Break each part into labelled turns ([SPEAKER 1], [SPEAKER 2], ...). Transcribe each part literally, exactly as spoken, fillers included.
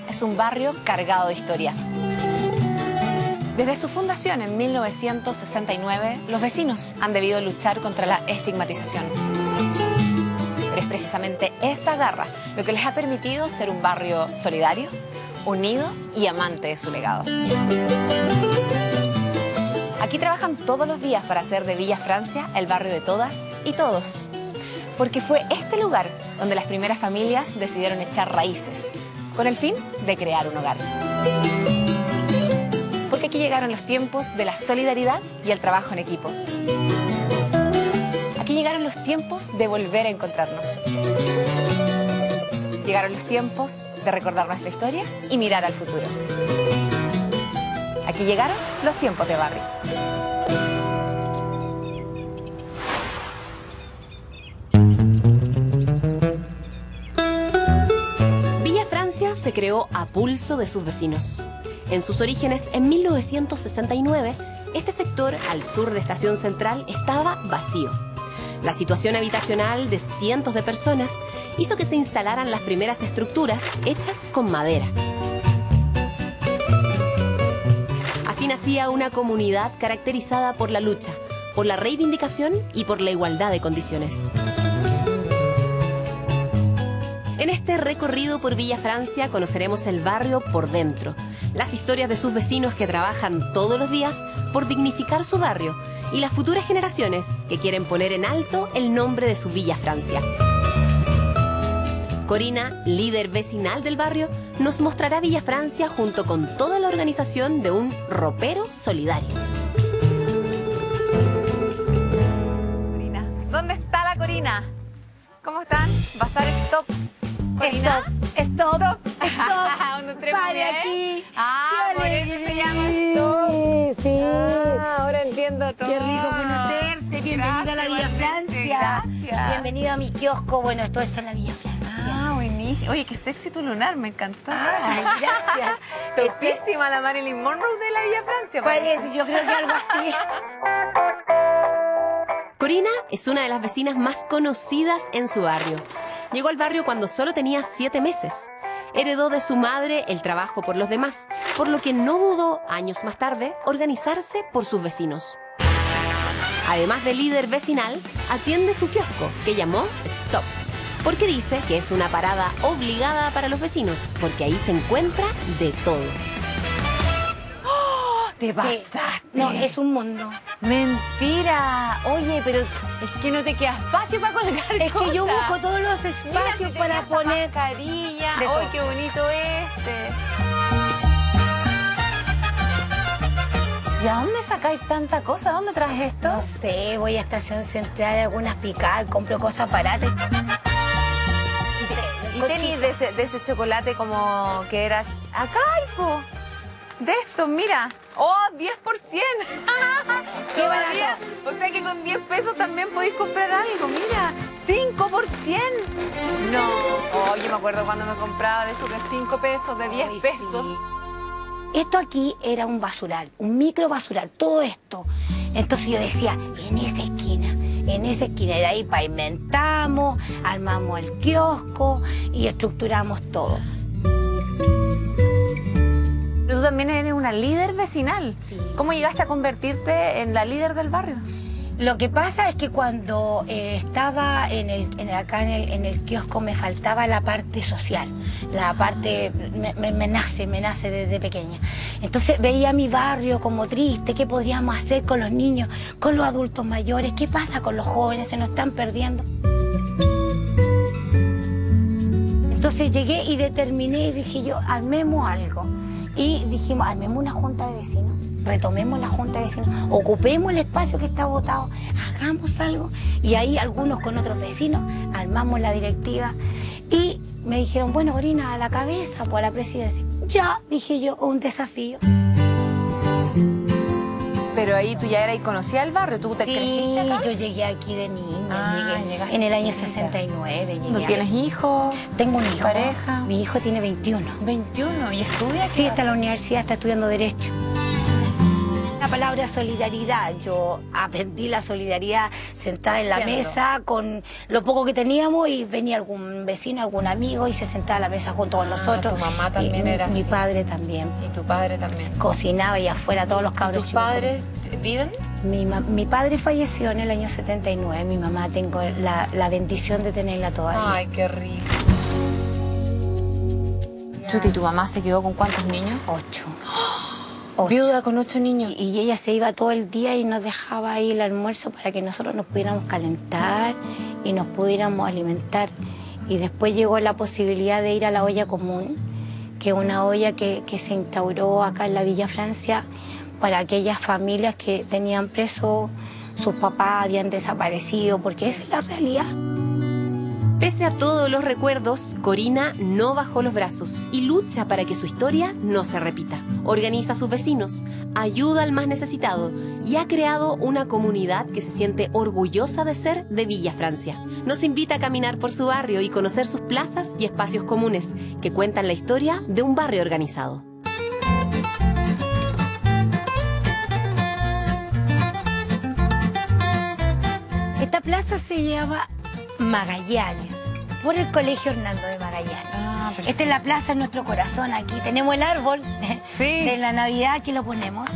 [SPEAKER 1] es un barrio cargado de historia. Desde su fundación en mil novecientos sesenta y nueve, los vecinos han debido luchar contra la estigmatización. Pero es precisamente esa garra lo que les ha permitido ser un barrio solidario, unido y amante de su legado. Aquí trabajan todos los días para hacer de Villa Francia el barrio de todas y todos. Porque fue este lugar donde las primeras familias decidieron echar raíces, con el fin de crear un hogar. Porque aquí llegaron los tiempos de la solidaridad y el trabajo en equipo. Aquí llegaron los tiempos de volver a encontrarnos. Llegaron los tiempos de recordar nuestra historia y mirar al futuro. Aquí llegaron los tiempos de barrio. Villa Francia se creó a pulso de sus vecinos. En sus orígenes, en mil novecientos sesenta y nueve, este sector al sur de Estación Central estaba vacío. La situación habitacional de cientos de personas hizo que se instalaran las primeras estructuras hechas con madera. Así nacía una comunidad caracterizada por la lucha, por la reivindicación y por la igualdad de condiciones. En este recorrido por Villa Francia conoceremos el barrio por dentro, las historias de sus vecinos que trabajan todos los días por dignificar su barrio y las futuras generaciones que quieren poner en alto el nombre de su Villa Francia. Corina, líder vecinal del barrio, nos mostrará Villa Francia junto con toda la organización de un ropero solidario. Corina, ¿dónde está la Corina? ¿Cómo están? Bazar Stop.
[SPEAKER 2] Stop, stop, stop.
[SPEAKER 1] Pare
[SPEAKER 2] aquí.
[SPEAKER 1] Ah, por eso se llama
[SPEAKER 2] Stop. Sí, sí.
[SPEAKER 1] Ah, ahora entiendo todo.
[SPEAKER 2] Qué rico conocerte. Bienvenida
[SPEAKER 1] Gracias,
[SPEAKER 2] a la Villa Francia.
[SPEAKER 1] Gracias.
[SPEAKER 2] Bienvenido a mi kiosco. Bueno, todo esto es la Villa Francia.
[SPEAKER 1] Ah, buenísimo. Oye, qué sexy tu lunar, me encantó.
[SPEAKER 2] Ay, gracias.
[SPEAKER 1] Topísima la Marilyn Monroe de la Villa Francia.
[SPEAKER 2] Parece, yo creo que algo así.
[SPEAKER 1] Corina es una de las vecinas más conocidas en su barrio. Llegó al barrio cuando solo tenía siete meses. Heredó de su madre el trabajo por los demás, por lo que no dudó, años más tarde, organizarse por sus vecinos. Además de líder vecinal, atiende su kiosco, que llamó Stop, porque dice que es una parada obligada para los vecinos, porque ahí se encuentra de todo. Te pasaste.
[SPEAKER 2] No, es un mundo.
[SPEAKER 1] Mentira. Oye, pero es que no te queda espacio para colgar
[SPEAKER 2] Es
[SPEAKER 1] cosas.
[SPEAKER 2] que yo busco todos los espacios
[SPEAKER 1] Mira,
[SPEAKER 2] para poner
[SPEAKER 1] mascarilla.
[SPEAKER 2] de
[SPEAKER 1] ¡Ay,
[SPEAKER 2] todo.
[SPEAKER 1] qué bonito este! ¿Y a dónde sacáis tanta cosa? ¿Dónde traes esto?
[SPEAKER 2] No sé, voy a Estación Central, algunas picadas, compro cosas baratas.
[SPEAKER 1] ¿Y tenéis de ese, de ese chocolate como que era acá, hijo? De esto, mira. ¡Oh, diez por ciento!
[SPEAKER 2] ¡Qué barato!
[SPEAKER 1] O sea que con diez pesos también podéis comprar algo, mira. ¡cinco por ciento! No. Oh, yo me acuerdo cuando me compraba de esos de cinco pesos, de diez
[SPEAKER 2] Ay,
[SPEAKER 1] pesos.
[SPEAKER 2] Sí. Esto aquí era un basural, un micro basural, todo esto. Entonces yo decía, en esa esquina, en esa esquina. Y de ahí pavimentamos, armamos el kiosco y estructuramos todo.
[SPEAKER 1] Pero tú también eres una líder vecinal.
[SPEAKER 2] Sí.
[SPEAKER 1] ¿Cómo llegaste a convertirte en la líder del barrio?
[SPEAKER 2] Lo que pasa es que cuando eh, estaba en el, en, acá en el, en el kiosco me faltaba la parte social, la parte, me, me, me nace, me nace desde pequeña. Entonces veía mi barrio como triste, ¿qué podríamos hacer con los niños, con los adultos mayores? ¿Qué pasa con los jóvenes? Se nos están perdiendo. Entonces llegué y determiné y dije yo, armemos algo. Y dijimos, armemos una junta de vecinos, retomemos la junta de vecinos, ocupemos el espacio que está botado, hagamos algo. Y ahí algunos con otros vecinos armamos la directiva y me dijeron, bueno, Corina, a la cabeza, pues a la presidencia. Ya, dije yo, un desafío.
[SPEAKER 1] Pero ahí tú ya eras y conocías el barrio, ¿tú te
[SPEAKER 2] Sí,
[SPEAKER 1] creciste acá?
[SPEAKER 2] yo llegué aquí de niña,
[SPEAKER 1] Ah,
[SPEAKER 2] llegué
[SPEAKER 1] llegaste
[SPEAKER 2] en el año
[SPEAKER 1] chiquita.
[SPEAKER 2] sesenta y nueve.
[SPEAKER 1] ¿No
[SPEAKER 2] Llegué
[SPEAKER 1] tienes
[SPEAKER 2] ahí.
[SPEAKER 1] hijos?
[SPEAKER 2] Tengo un hijo.
[SPEAKER 1] ¿Pareja?
[SPEAKER 2] Mi hijo tiene veintiuno.
[SPEAKER 1] veintiuno. ¿Y estudia?
[SPEAKER 2] Sí, está en la universidad, está estudiando Derecho. la palabra solidaridad. Yo aprendí la solidaridad sentada en la
[SPEAKER 3] Siendo.
[SPEAKER 2] mesa con lo poco que teníamos y venía algún vecino, algún amigo y se sentaba a la mesa junto con nosotros.
[SPEAKER 3] tu mamá también
[SPEAKER 2] Y
[SPEAKER 3] era
[SPEAKER 2] mi
[SPEAKER 3] así.
[SPEAKER 2] padre también.
[SPEAKER 3] Y tu padre también.
[SPEAKER 2] Cocinaba y afuera todos los cabros
[SPEAKER 3] ¿Tus
[SPEAKER 2] chicos.
[SPEAKER 3] padres viven?
[SPEAKER 2] Mi, ma- mi padre falleció en el año setenta y nueve. Mi mamá tengo la, la bendición de tenerla todavía.
[SPEAKER 3] Ay, qué rico. Chuti, ¿tu mamá se quedó con cuántos niños?
[SPEAKER 2] Ocho. Ocho.
[SPEAKER 3] Viuda con ocho niños.
[SPEAKER 2] Y ella se iba todo el día y nos dejaba ahí el almuerzo para que nosotros nos pudiéramos calentar y nos pudiéramos alimentar. Y después llegó la posibilidad de ir a la olla común, que es una olla que, que se instauró acá en la Villa Francia para aquellas familias que tenían presos, sus papás habían desaparecido, porque esa es la realidad.
[SPEAKER 1] Pese a todos los recuerdos, Corina no bajó los brazos y lucha para que su historia no se repita. Organiza a sus vecinos, ayuda al más necesitado y ha creado una comunidad que se siente orgullosa de ser de Villa Francia. Nos invita a caminar por su barrio y conocer sus plazas y espacios comunes que cuentan la historia de un barrio organizado.
[SPEAKER 2] Esta plaza se llama Magallanes, por el Colegio Hernando de Magallanes.
[SPEAKER 3] Ah, perfecto.
[SPEAKER 2] Esta es la plaza en nuestro corazón. Aquí tenemos el árbol
[SPEAKER 3] Sí.
[SPEAKER 2] de la Navidad, aquí lo ponemos.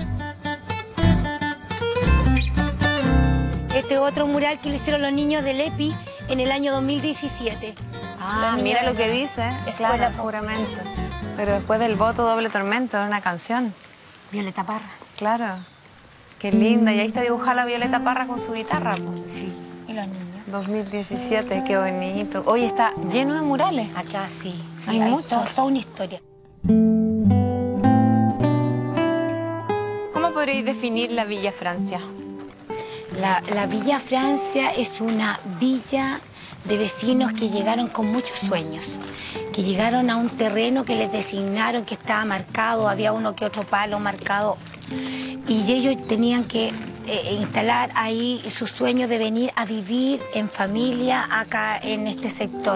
[SPEAKER 2] Este otro mural que lo hicieron los niños del E P I en el año dos mil diecisiete.
[SPEAKER 3] Ah,
[SPEAKER 2] Los
[SPEAKER 3] mira
[SPEAKER 2] niños
[SPEAKER 3] lo que
[SPEAKER 2] de la
[SPEAKER 3] dice.
[SPEAKER 2] Escuela
[SPEAKER 3] Claro,
[SPEAKER 2] Popular.
[SPEAKER 3] puramente. Pero después del voto doble tormento, era una canción.
[SPEAKER 2] Violeta Parra.
[SPEAKER 3] Claro. Qué linda. Y ahí está dibujada la Violeta Parra con su guitarra. Po.
[SPEAKER 2] Sí. Y los niños.
[SPEAKER 3] dos mil diecisiete, qué bonito. Hoy está lleno de murales.
[SPEAKER 2] Acá sí. sí
[SPEAKER 3] Hay muchos.
[SPEAKER 2] to- toda una historia.
[SPEAKER 3] ¿Cómo podréis definir la Villa Francia?
[SPEAKER 2] La, la Villa Francia es una villa de vecinos que llegaron con muchos sueños, que llegaron a un terreno que les designaron, que estaba marcado, había uno que otro palo marcado, y ellos tenían que eh, instalar ahí su sueño de venir a vivir en familia acá en este sector.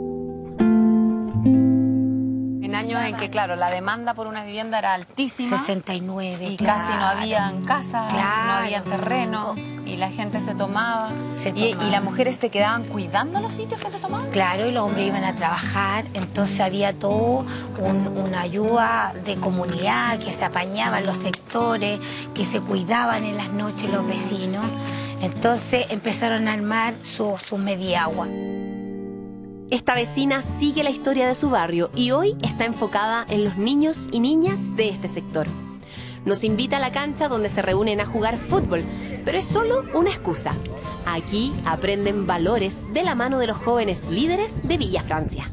[SPEAKER 3] En años en que, claro, la demanda por una vivienda era altísima.
[SPEAKER 2] sesenta y nueve,
[SPEAKER 3] Y
[SPEAKER 2] claro.
[SPEAKER 3] casi no habían casas,
[SPEAKER 2] Claro.
[SPEAKER 3] no había terreno, y la gente se tomaba.
[SPEAKER 2] Se
[SPEAKER 3] y,
[SPEAKER 2] tomaba.
[SPEAKER 3] y las mujeres se quedaban cuidando los sitios que se tomaban.
[SPEAKER 2] Claro, y los hombres iban a trabajar, entonces había todo un- una ayuda de comunidad, que se apañaban los sectores, que se cuidaban en las noches los vecinos. Entonces empezaron a armar su, su mediagua.
[SPEAKER 1] Esta vecina sigue la historia de su barrio y hoy está enfocada en los niños y niñas de este sector. Nos invita a la cancha donde se reúnen a jugar fútbol, pero es solo una excusa. Aquí aprenden valores de la mano de los jóvenes líderes de Villa Francia.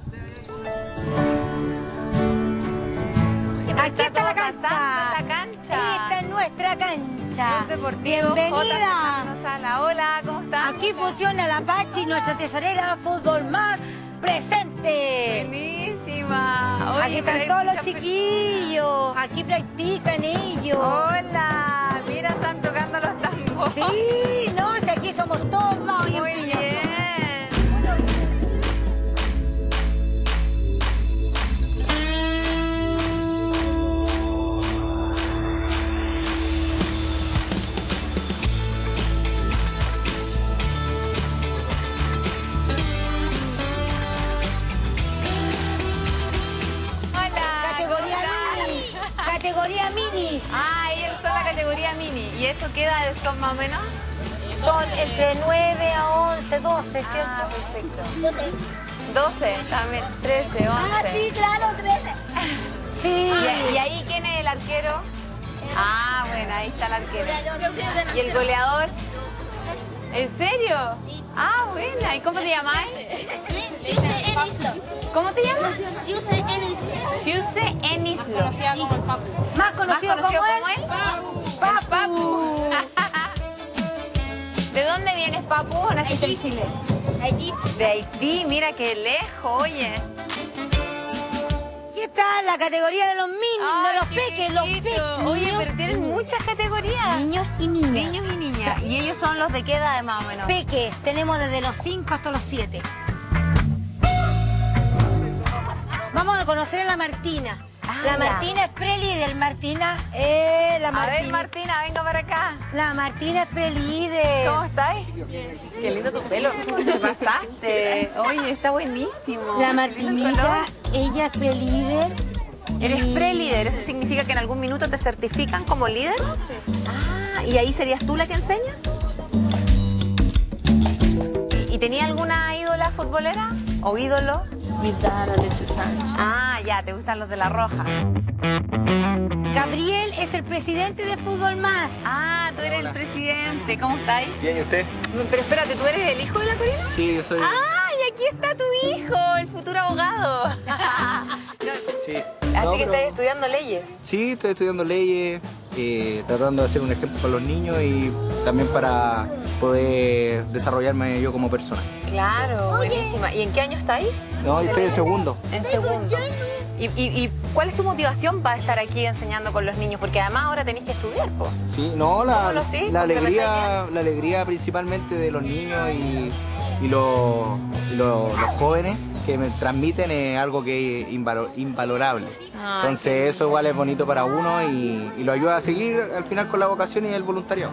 [SPEAKER 2] Aquí está la cancha.
[SPEAKER 3] La cancha.
[SPEAKER 2] Esta es nuestra cancha.
[SPEAKER 3] Club Deportivo
[SPEAKER 2] Bienvenida.
[SPEAKER 3] J. Sala. Hola, ¿cómo estás?
[SPEAKER 2] Aquí funciona la Pachi, nuestra tesorera Fútbol Más presente.
[SPEAKER 3] Buenísima. Oye,
[SPEAKER 2] Aquí
[SPEAKER 3] pero
[SPEAKER 2] están
[SPEAKER 3] hay
[SPEAKER 2] todos los
[SPEAKER 3] muchas
[SPEAKER 2] chiquillos, aquí practican ellos.
[SPEAKER 3] personas. Hola, mira, están tocando los tambores.
[SPEAKER 2] Sí, no, si aquí somos todos dados y
[SPEAKER 3] Muy
[SPEAKER 2] empeñosos.
[SPEAKER 3] bien. Hola.
[SPEAKER 2] Categoría
[SPEAKER 3] ¿cómo
[SPEAKER 2] mini.
[SPEAKER 3] estás?
[SPEAKER 2] Categoría mini.
[SPEAKER 3] Ah, ellos son la categoría mini. ¿Y eso qué edades son más o menos?
[SPEAKER 2] Son entre nueve a once, doce,
[SPEAKER 3] Ah,
[SPEAKER 2] ¿cierto?
[SPEAKER 3] perfecto. doce, también, trece, once.
[SPEAKER 2] claro, trece. Sí.
[SPEAKER 3] ¿Y, y ahí quién es el arquero? Ah, bueno, ahí está el arquero. ¿Y el goleador? ¿En serio?
[SPEAKER 4] Sí.
[SPEAKER 3] Ah, buena. ¿Y cómo te llamáis?
[SPEAKER 4] Siuse Enislo.
[SPEAKER 3] ¿Cómo te llamas?
[SPEAKER 4] Siuse Enislo.
[SPEAKER 3] Siuse Enislo.
[SPEAKER 4] Sí.
[SPEAKER 2] Más
[SPEAKER 3] ¿Más
[SPEAKER 2] conocido,
[SPEAKER 3] conocido
[SPEAKER 2] como
[SPEAKER 3] como
[SPEAKER 2] él.
[SPEAKER 3] él? Papu. Papu. ¿De dónde vienes, Papu? ¿O naciste en Chile?
[SPEAKER 4] Haití.
[SPEAKER 3] De Haití, mira qué lejos, oye.
[SPEAKER 2] Aquí está la categoría de los mini,
[SPEAKER 3] Ay,
[SPEAKER 2] de los peques, los peques.
[SPEAKER 3] chiquitito. Oye,
[SPEAKER 2] Niños,
[SPEAKER 3] pero tienen muchas categorías.
[SPEAKER 2] niños y niñas.
[SPEAKER 3] Niños y niñas. ¿Y ellos son los de qué edad más o menos?
[SPEAKER 2] Peques, tenemos desde los cinco hasta los siete. Vamos a conocer a la Martina.
[SPEAKER 3] Ah,
[SPEAKER 2] la
[SPEAKER 3] ya.
[SPEAKER 2] Martina es prelíder, Martina. Eh, la
[SPEAKER 3] A
[SPEAKER 2] Martina.
[SPEAKER 3] ver, Martina, venga para acá.
[SPEAKER 2] La Martina es prelíder.
[SPEAKER 3] ¿Cómo estáis? Qué lindo tu pelo. Te pasaste. Oye, está buenísimo.
[SPEAKER 2] La
[SPEAKER 3] Qué lindo
[SPEAKER 2] Martinita,
[SPEAKER 3] color.
[SPEAKER 2] ella es prelíder.
[SPEAKER 3] Eres
[SPEAKER 2] y-
[SPEAKER 3] pre-líder, ¿eso significa que en algún minuto te certifican como líder? Sí. Ah, ¿y ahí serías tú la que enseña? ¿Y, y tenía alguna ídola futbolera o ídolo?
[SPEAKER 5] Vidal, Alexis Sánchez.
[SPEAKER 3] Ah, ya, te gustan los de la roja.
[SPEAKER 2] Gabriel es el presidente de Fútbol Más.
[SPEAKER 3] Ah, tú eres el presidente. ¿Cómo estáis?
[SPEAKER 6] Bien, ¿y usted?
[SPEAKER 3] Pero espérate, ¿tú eres el hijo de la Corina?
[SPEAKER 6] Sí, yo soy...
[SPEAKER 3] ¡Ah, y aquí está tu hijo, el futuro abogado! No,
[SPEAKER 6] Sí.
[SPEAKER 3] así
[SPEAKER 6] No,
[SPEAKER 3] que
[SPEAKER 6] pero-
[SPEAKER 3] estás estudiando leyes.
[SPEAKER 6] Sí, estoy estudiando leyes, eh, tratando de ser un ejemplo para los niños y también para poder desarrollarme yo como persona.
[SPEAKER 3] Claro, buenísima. ¿Y en qué año estáis?
[SPEAKER 6] No, estoy en segundo.
[SPEAKER 3] En segundo. ¿Y, y, y cuál es tu motivación para estar aquí enseñando con los niños? Porque además ahora tenéis que estudiar, po.
[SPEAKER 6] Sí, no, la,
[SPEAKER 3] ¿Cómo lo sí?
[SPEAKER 6] la
[SPEAKER 3] ¿Complementáis
[SPEAKER 6] alegría, la alegría principalmente de los niños y, y los, y los- los jóvenes que me transmiten es algo que es invalo- invalorable.
[SPEAKER 3] Ay,
[SPEAKER 6] Entonces eso igual es bonito para uno y, y lo ayuda a seguir al final con la vocación y el voluntariado.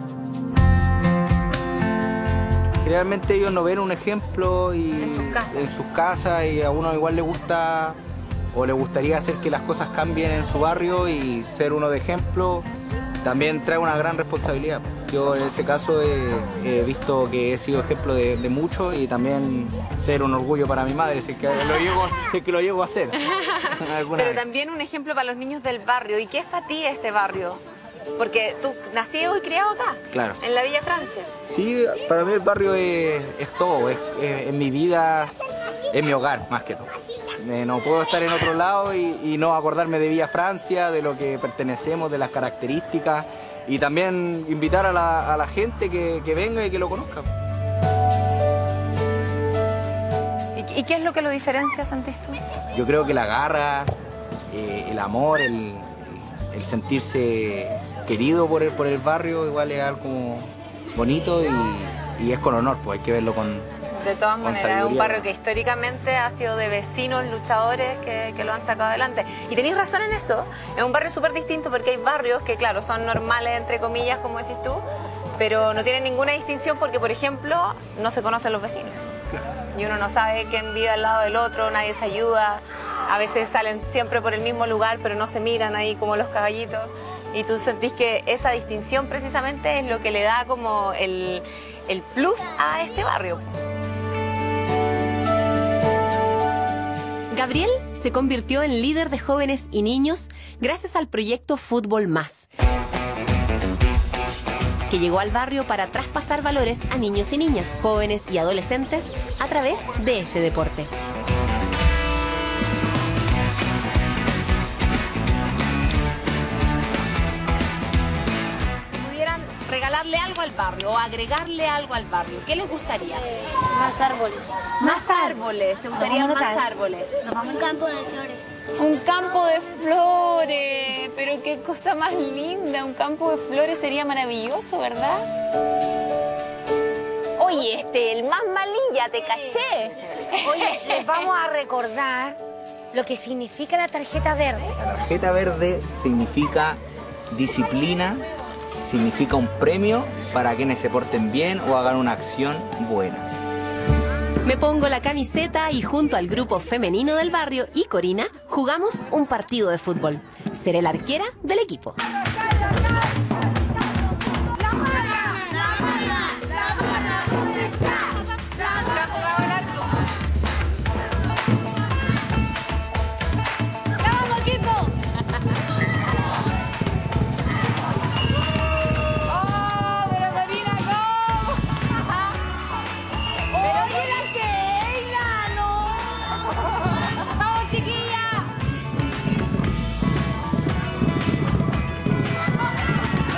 [SPEAKER 6] Generalmente ellos no ven un ejemplo y,
[SPEAKER 3] En sus casas.
[SPEAKER 6] en sus casas y a uno igual le gusta o le gustaría hacer que las cosas cambien en su barrio y ser uno de ejemplo también trae una gran responsabilidad. Yo en ese caso he, he visto que he sido ejemplo de, de mucho y también ser un orgullo para mi madre, si es que lo llego, si es que lo llego a hacer. alguna
[SPEAKER 3] Pero
[SPEAKER 6] vez.
[SPEAKER 3] también un ejemplo para los niños del barrio. ¿Y qué es para ti este barrio? Porque tú nacido y criado acá,
[SPEAKER 6] Claro.
[SPEAKER 3] en la Villa Francia.
[SPEAKER 6] Sí, para mí el barrio es, es todo, es, es- es mi vida, es mi hogar más que todo. Eh, no puedo estar en otro lado y, y no acordarme de Villa Francia, de lo que pertenecemos, de las características y también invitar a la, a la gente que, que venga y que lo conozca.
[SPEAKER 3] ¿Y, y qué es lo que lo diferencia, sentís tú?
[SPEAKER 6] Yo creo que la garra, eh, el amor, el, el sentirse querido por el, por el barrio igual es algo bonito y, y es con honor, pues hay que verlo con...
[SPEAKER 3] De todas
[SPEAKER 6] Con
[SPEAKER 3] maneras, es un
[SPEAKER 6] sabiduría.
[SPEAKER 3] barrio que históricamente ha sido de vecinos luchadores que, que lo han sacado adelante. Y tenéis razón en eso, es un barrio súper distinto porque hay barrios que, claro, son normales, entre comillas, como decís tú, pero no tienen ninguna distinción porque, por ejemplo, no se conocen los vecinos. Y uno no sabe quién vive al lado del otro, nadie se ayuda, a veces salen siempre por el mismo lugar, pero no se miran ahí como los caballitos. Y tú sentís que esa distinción precisamente es lo que le da como el, el plus a este barrio.
[SPEAKER 1] Gabriel se convirtió en líder de jóvenes y niños gracias al proyecto Fútbol Más, que llegó al barrio para traspasar valores a niños y niñas, jóvenes y adolescentes a través de este deporte.
[SPEAKER 3] Si pudieran regalarle algo al barrio o agregarle algo al barrio, ¿qué les gustaría?
[SPEAKER 4] Más árboles.
[SPEAKER 3] Más árboles, ¿te gustarían más árboles?
[SPEAKER 4] Un campo de flores.
[SPEAKER 3] Un campo de flores, pero qué cosa más linda, un campo de flores sería maravilloso, ¿verdad? Oye, este, el más malilla, te caché.
[SPEAKER 2] Oye, les vamos a recordar lo que significa la tarjeta verde.
[SPEAKER 6] La tarjeta verde significa disciplina, significa un premio para quienes se porten bien o hagan una acción buena.
[SPEAKER 1] Me pongo la camiseta y junto al grupo femenino del barrio y Corina jugamos un partido de fútbol. Seré la arquera del equipo.
[SPEAKER 2] ¡Vamos, equipo!
[SPEAKER 3] ¡Oh, pero Corina, ¿cómo?
[SPEAKER 2] ¡Oye, la Keila! ¡No!
[SPEAKER 3] ¡Vamos, chiquilla!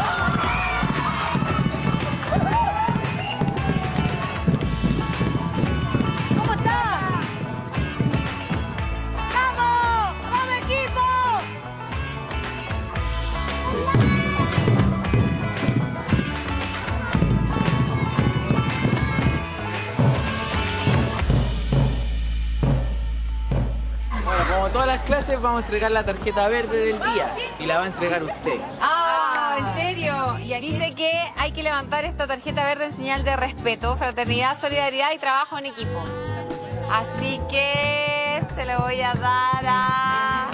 [SPEAKER 7] les vamos a entregar la tarjeta verde del día y la va a entregar usted.
[SPEAKER 3] Ah, ¿en serio? Y aquí dice que hay que levantar esta tarjeta verde en señal de respeto, fraternidad, solidaridad y trabajo en equipo. Así que se lo voy a dar a...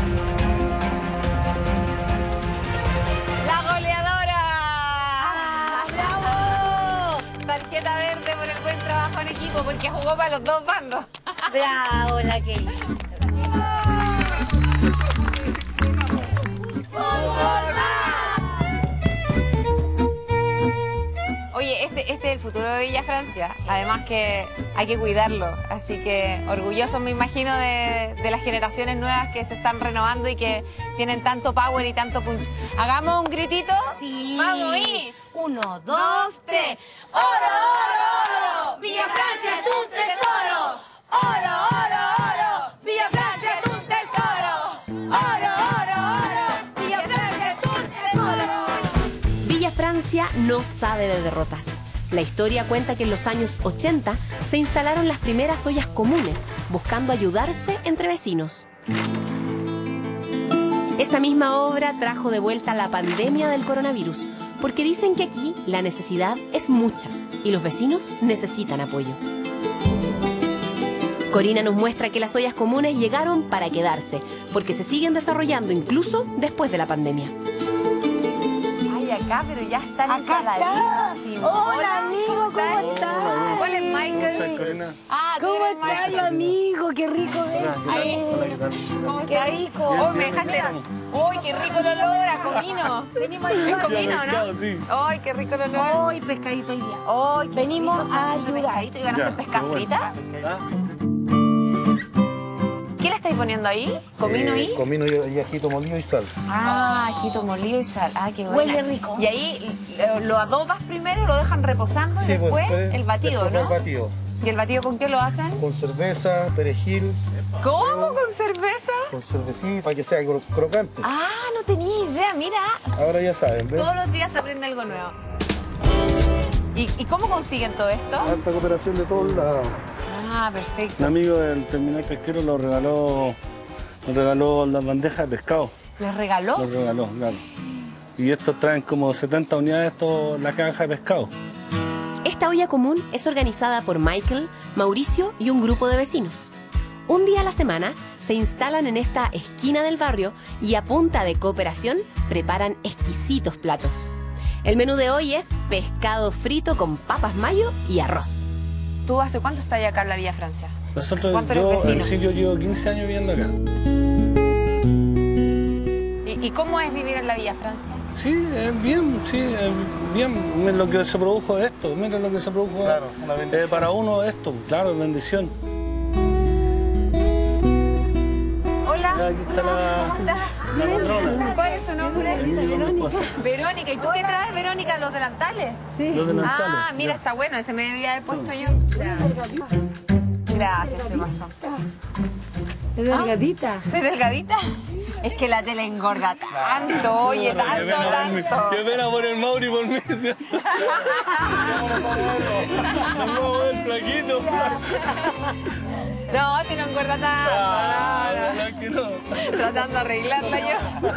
[SPEAKER 3] ¡la goleadora!
[SPEAKER 2] ¡Ah, bravo!
[SPEAKER 3] Tarjeta verde por el buen trabajo en equipo, porque jugó para los dos bandos.
[SPEAKER 2] Bravo, la Kelly.
[SPEAKER 3] Oye, este, este es el futuro de Villa Francia. Además que hay que cuidarlo. Así que orgullosos me imagino de, de las generaciones nuevas que se están renovando y que tienen tanto power y tanto punch. Hagamos un gritito.
[SPEAKER 2] Sí.
[SPEAKER 3] Vamos y...
[SPEAKER 2] Uno, dos, tres. ¡Oro, oro, oro! ¡Villa Francia es un tesoro! ¡Oro, oro, oro! ¡Villa Francia es un tesoro! ¡Oro, oro, oro! ¡Villa Francia es un tesoro!
[SPEAKER 1] Villa Francia no sabe de derrotas. La historia cuenta que en los años ochenta se instalaron las primeras ollas comunes, buscando ayudarse entre vecinos. Esa misma obra trajo de vuelta la pandemia del coronavirus, porque dicen que aquí la necesidad es mucha y los vecinos necesitan apoyo. Corina nos muestra que las ollas comunes llegaron para quedarse, porque se siguen desarrollando incluso después de la pandemia.
[SPEAKER 3] Ay, acá, pero ya están
[SPEAKER 2] Acá está. Hola, amigo, ¿cómo estás?
[SPEAKER 3] Hola, Michael. Ah, tú
[SPEAKER 2] ¿Cómo
[SPEAKER 3] eres
[SPEAKER 2] estás,
[SPEAKER 3] Michael.
[SPEAKER 2] amigo? Qué rico verte.
[SPEAKER 3] ¿Cómo
[SPEAKER 2] Qué
[SPEAKER 3] estás?
[SPEAKER 2] rico.
[SPEAKER 3] Oh, me dejaste... ¡Uy, qué rico el olor a comino!
[SPEAKER 2] Venimos
[SPEAKER 3] ¿Es
[SPEAKER 2] a
[SPEAKER 3] comino, no?
[SPEAKER 8] sí.
[SPEAKER 3] ¡Ay, qué rico el olor!
[SPEAKER 2] Hoy pescadito hoy día.
[SPEAKER 3] ¡Ay,
[SPEAKER 2] Venimos a ayudar.
[SPEAKER 3] pescadito! ¿Y van a hacer
[SPEAKER 8] Ya,
[SPEAKER 3] pesca
[SPEAKER 8] qué bueno.
[SPEAKER 3] frita?
[SPEAKER 8] ¿Ah?
[SPEAKER 3] ¿Qué le estáis poniendo ahí? ¿Comino
[SPEAKER 8] Eh,
[SPEAKER 3] y...?
[SPEAKER 8] Comino y, y ajito molido y sal.
[SPEAKER 3] Ah, ajito molido y sal. Ah, qué bueno.
[SPEAKER 2] Huele rico.
[SPEAKER 3] Y ahí lo, lo adobas primero, lo dejan reposando y
[SPEAKER 8] Sí, pues,
[SPEAKER 3] después
[SPEAKER 8] después-
[SPEAKER 3] el batido,
[SPEAKER 8] después
[SPEAKER 3] ¿no?
[SPEAKER 8] el batido.
[SPEAKER 3] ¿Y el batido con qué lo hacen?
[SPEAKER 8] Con cerveza, perejil,
[SPEAKER 3] ¿Cómo? ¿Con cerveza?
[SPEAKER 8] con cervecita para que sea cro- crocante.
[SPEAKER 3] Ah, no tenía idea, mira.
[SPEAKER 8] Ahora ya saben, ¿ves?
[SPEAKER 3] Todos los días se aprende algo nuevo. ¿Y, y cómo consiguen todo esto?
[SPEAKER 8] Alta cooperación de todos lados.
[SPEAKER 3] Ah,
[SPEAKER 8] Un
[SPEAKER 3] perfecto.
[SPEAKER 8] amigo del terminal pesquero lo regaló, nos regaló las bandejas de pescado.
[SPEAKER 3] ¿Les regaló?
[SPEAKER 8] Lo regaló, claro. Y estos traen como setenta unidades, esto, la caja de pescado.
[SPEAKER 1] Esta olla común es organizada por Michael, Mauricio y un grupo de vecinos. Un día a la semana se instalan en esta esquina del barrio y a punta de cooperación preparan exquisitos platos. El menú de hoy es pescado frito con papas mayo y arroz.
[SPEAKER 3] ¿Tú hace cuánto estás acá en la Villa Francia?
[SPEAKER 8] Nosotros,
[SPEAKER 3] ¿Cuánto eres
[SPEAKER 8] yo,
[SPEAKER 3] vecino?
[SPEAKER 8] sí, yo llevo quince años viviendo acá.
[SPEAKER 3] ¿Y, y cómo es vivir en la Villa Francia?
[SPEAKER 8] Sí, es bien, sí, es bien. Mira lo que se produjo esto, mira lo que se produjo.
[SPEAKER 6] Claro, una bendición.
[SPEAKER 8] eh, para uno esto, claro, bendición.
[SPEAKER 3] Hola.
[SPEAKER 8] Aquí está la,
[SPEAKER 3] ¿Cómo estás?
[SPEAKER 8] la patrona.
[SPEAKER 3] ¿Cuál es su nombre?
[SPEAKER 8] Emilio, mi esposa.
[SPEAKER 3] Verónica. ¿Y tú qué traes, Verónica? ¿Los delantales?
[SPEAKER 8] Los delantales.
[SPEAKER 3] Ah, mira,
[SPEAKER 8] ya.
[SPEAKER 3] está bueno. Ese me debería haber puesto yo. Gracias, se pasó.
[SPEAKER 5] Es delgadita.
[SPEAKER 3] ¿Soy delgadita? Es que la tele engorda tanto, oye,
[SPEAKER 8] Qué
[SPEAKER 3] tanto,
[SPEAKER 8] pena por mí,
[SPEAKER 3] tanto.
[SPEAKER 8] qué pena por el Mauri y por mí. No, el flaquito.
[SPEAKER 3] No, si no engorda tanto.
[SPEAKER 8] Ah,
[SPEAKER 3] no,
[SPEAKER 8] la
[SPEAKER 3] no.
[SPEAKER 8] verdad que no.
[SPEAKER 3] Tratando de arreglarla yo.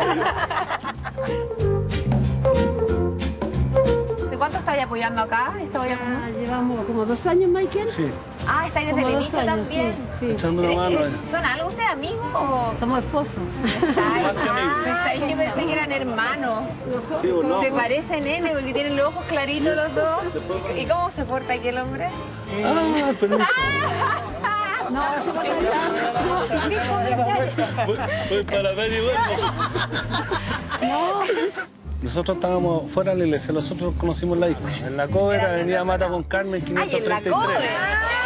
[SPEAKER 3] ¿Hace cuánto estáis apoyando acá, esta olla
[SPEAKER 5] Ah,
[SPEAKER 3] común?
[SPEAKER 5] llevamos como dos años, Michael.
[SPEAKER 8] Sí,
[SPEAKER 3] Ah, estáis desde
[SPEAKER 5] Como
[SPEAKER 3] el
[SPEAKER 5] dos
[SPEAKER 3] inicio
[SPEAKER 5] años,
[SPEAKER 3] también.
[SPEAKER 5] sí, sí.
[SPEAKER 8] echando una mano. ahí.
[SPEAKER 3] ¿Son algo ustedes amigos o...?
[SPEAKER 5] Somos esposos.
[SPEAKER 3] Ay,
[SPEAKER 8] Más que amigos.
[SPEAKER 3] pensáis que pensé que eran hermanos.
[SPEAKER 8] Sí, o no.
[SPEAKER 3] Se parecen, nene, porque tienen los ojos claritos los dos. ¿Y cómo se porta aquí el hombre?
[SPEAKER 8] Ah, permiso. Voy, voy para ver y vuelvo. Nosotros estábamos fuera de la iglesia, nosotros conocimos la disco. En la cover, Avenida Mata con Carmen,
[SPEAKER 3] ¡Ay, en la
[SPEAKER 8] quinientos treinta y
[SPEAKER 3] cover!
[SPEAKER 8] tres.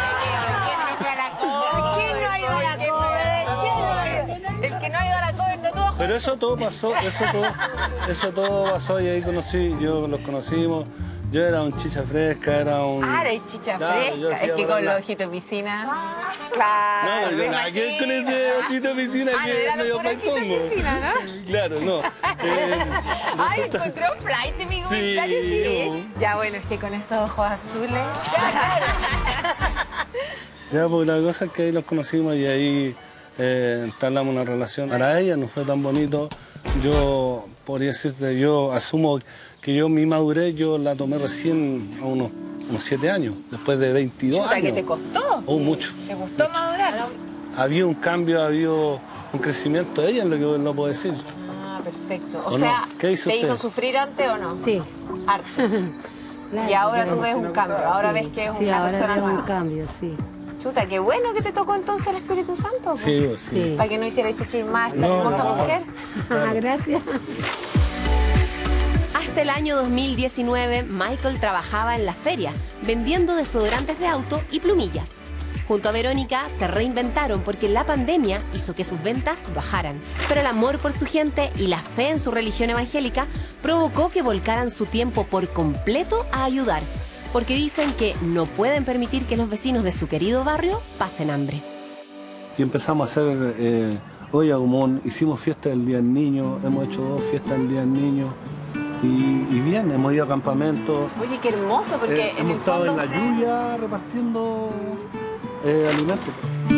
[SPEAKER 2] ¿Quién no ha ido a la cover? ¿Quién no ha ido?
[SPEAKER 3] El que no ha ido a la cover no tuvo...
[SPEAKER 8] Pero eso todo pasó, eso todo, eso todo pasó y ahí conocí, yo los conocimos. Yo era un chicha fresca, era un...
[SPEAKER 3] Ah, era chicha
[SPEAKER 8] Claro, yo
[SPEAKER 3] fresca.
[SPEAKER 8] hacía
[SPEAKER 3] Es que
[SPEAKER 8] por
[SPEAKER 3] con
[SPEAKER 8] la-
[SPEAKER 3] los ojitos de piscina. Claro.
[SPEAKER 8] No,
[SPEAKER 3] me
[SPEAKER 8] yo nada que ver con
[SPEAKER 3] imagino.
[SPEAKER 8] ese osito de piscina
[SPEAKER 3] Ah, no
[SPEAKER 8] que
[SPEAKER 3] era
[SPEAKER 8] es medio
[SPEAKER 3] puro ojito de
[SPEAKER 8] paitongo.
[SPEAKER 3] piscina, ¿no?
[SPEAKER 8] Claro, no. Eh,
[SPEAKER 3] Ay, encontré un flight de mi comentario.
[SPEAKER 8] Sí,
[SPEAKER 3] ¿Qué es?
[SPEAKER 8] oh.
[SPEAKER 3] Ya, bueno, es que con esos ojos azules...
[SPEAKER 8] Ya, pues la cosa es que ahí los conocimos y ahí eh, entablamos una relación. Para ella no fue tan bonito. Yo, podría decirte, yo asumo que yo mi madurez yo la tomé recién a unos, unos siete años, después de veintidós
[SPEAKER 3] Chuta,
[SPEAKER 8] años.
[SPEAKER 3] ¿que te costó?
[SPEAKER 8] Oh, mucho.
[SPEAKER 3] ¿Te gustó madurar?
[SPEAKER 8] Había un cambio, había un crecimiento de ella, en lo que lo puedo decir.
[SPEAKER 3] Ah, perfecto. O,
[SPEAKER 8] ¿O
[SPEAKER 3] sea,
[SPEAKER 8] no? ¿Qué hizo
[SPEAKER 3] ¿te
[SPEAKER 8] usted?
[SPEAKER 3] hizo sufrir antes o no?
[SPEAKER 5] Sí.
[SPEAKER 3] Harto.
[SPEAKER 5] Claro,
[SPEAKER 3] Y ahora
[SPEAKER 5] pero-
[SPEAKER 3] tú ves un cambio, ahora ves que es
[SPEAKER 5] Sí,
[SPEAKER 3] una
[SPEAKER 5] ahora
[SPEAKER 3] persona
[SPEAKER 5] veo
[SPEAKER 3] nueva.
[SPEAKER 5] un cambio, sí.
[SPEAKER 3] Chuta, qué bueno que te tocó entonces el Espíritu Santo. po.
[SPEAKER 8] Sí, pues, sí.
[SPEAKER 5] Sí.
[SPEAKER 3] Para que no hicierais sufrir más a esta
[SPEAKER 8] No,
[SPEAKER 3] hermosa
[SPEAKER 8] no.
[SPEAKER 3] mujer.
[SPEAKER 5] Ah, gracias.
[SPEAKER 1] Hasta el año dos mil diecinueve, Michael trabajaba en la feria, vendiendo desodorantes de auto y plumillas. Junto a Verónica se reinventaron porque la pandemia hizo que sus ventas bajaran. Pero el amor por su gente y la fe en su religión evangélica provocó que volcaran su tiempo por completo a ayudar, porque dicen que no pueden permitir que los vecinos de su querido barrio pasen hambre.
[SPEAKER 8] Y empezamos a hacer eh, olla común, hicimos fiesta del Día del Niño, hemos hecho dos fiestas del Día del Niño. Y, y bien, hemos ido a campamentos.
[SPEAKER 3] Oye, qué hermoso, porque
[SPEAKER 8] Eh,
[SPEAKER 3] en
[SPEAKER 8] hemos
[SPEAKER 3] el
[SPEAKER 8] estado
[SPEAKER 3] fondo
[SPEAKER 8] en la
[SPEAKER 3] ustedes-
[SPEAKER 8] lluvia repartiendo eh, alimentos.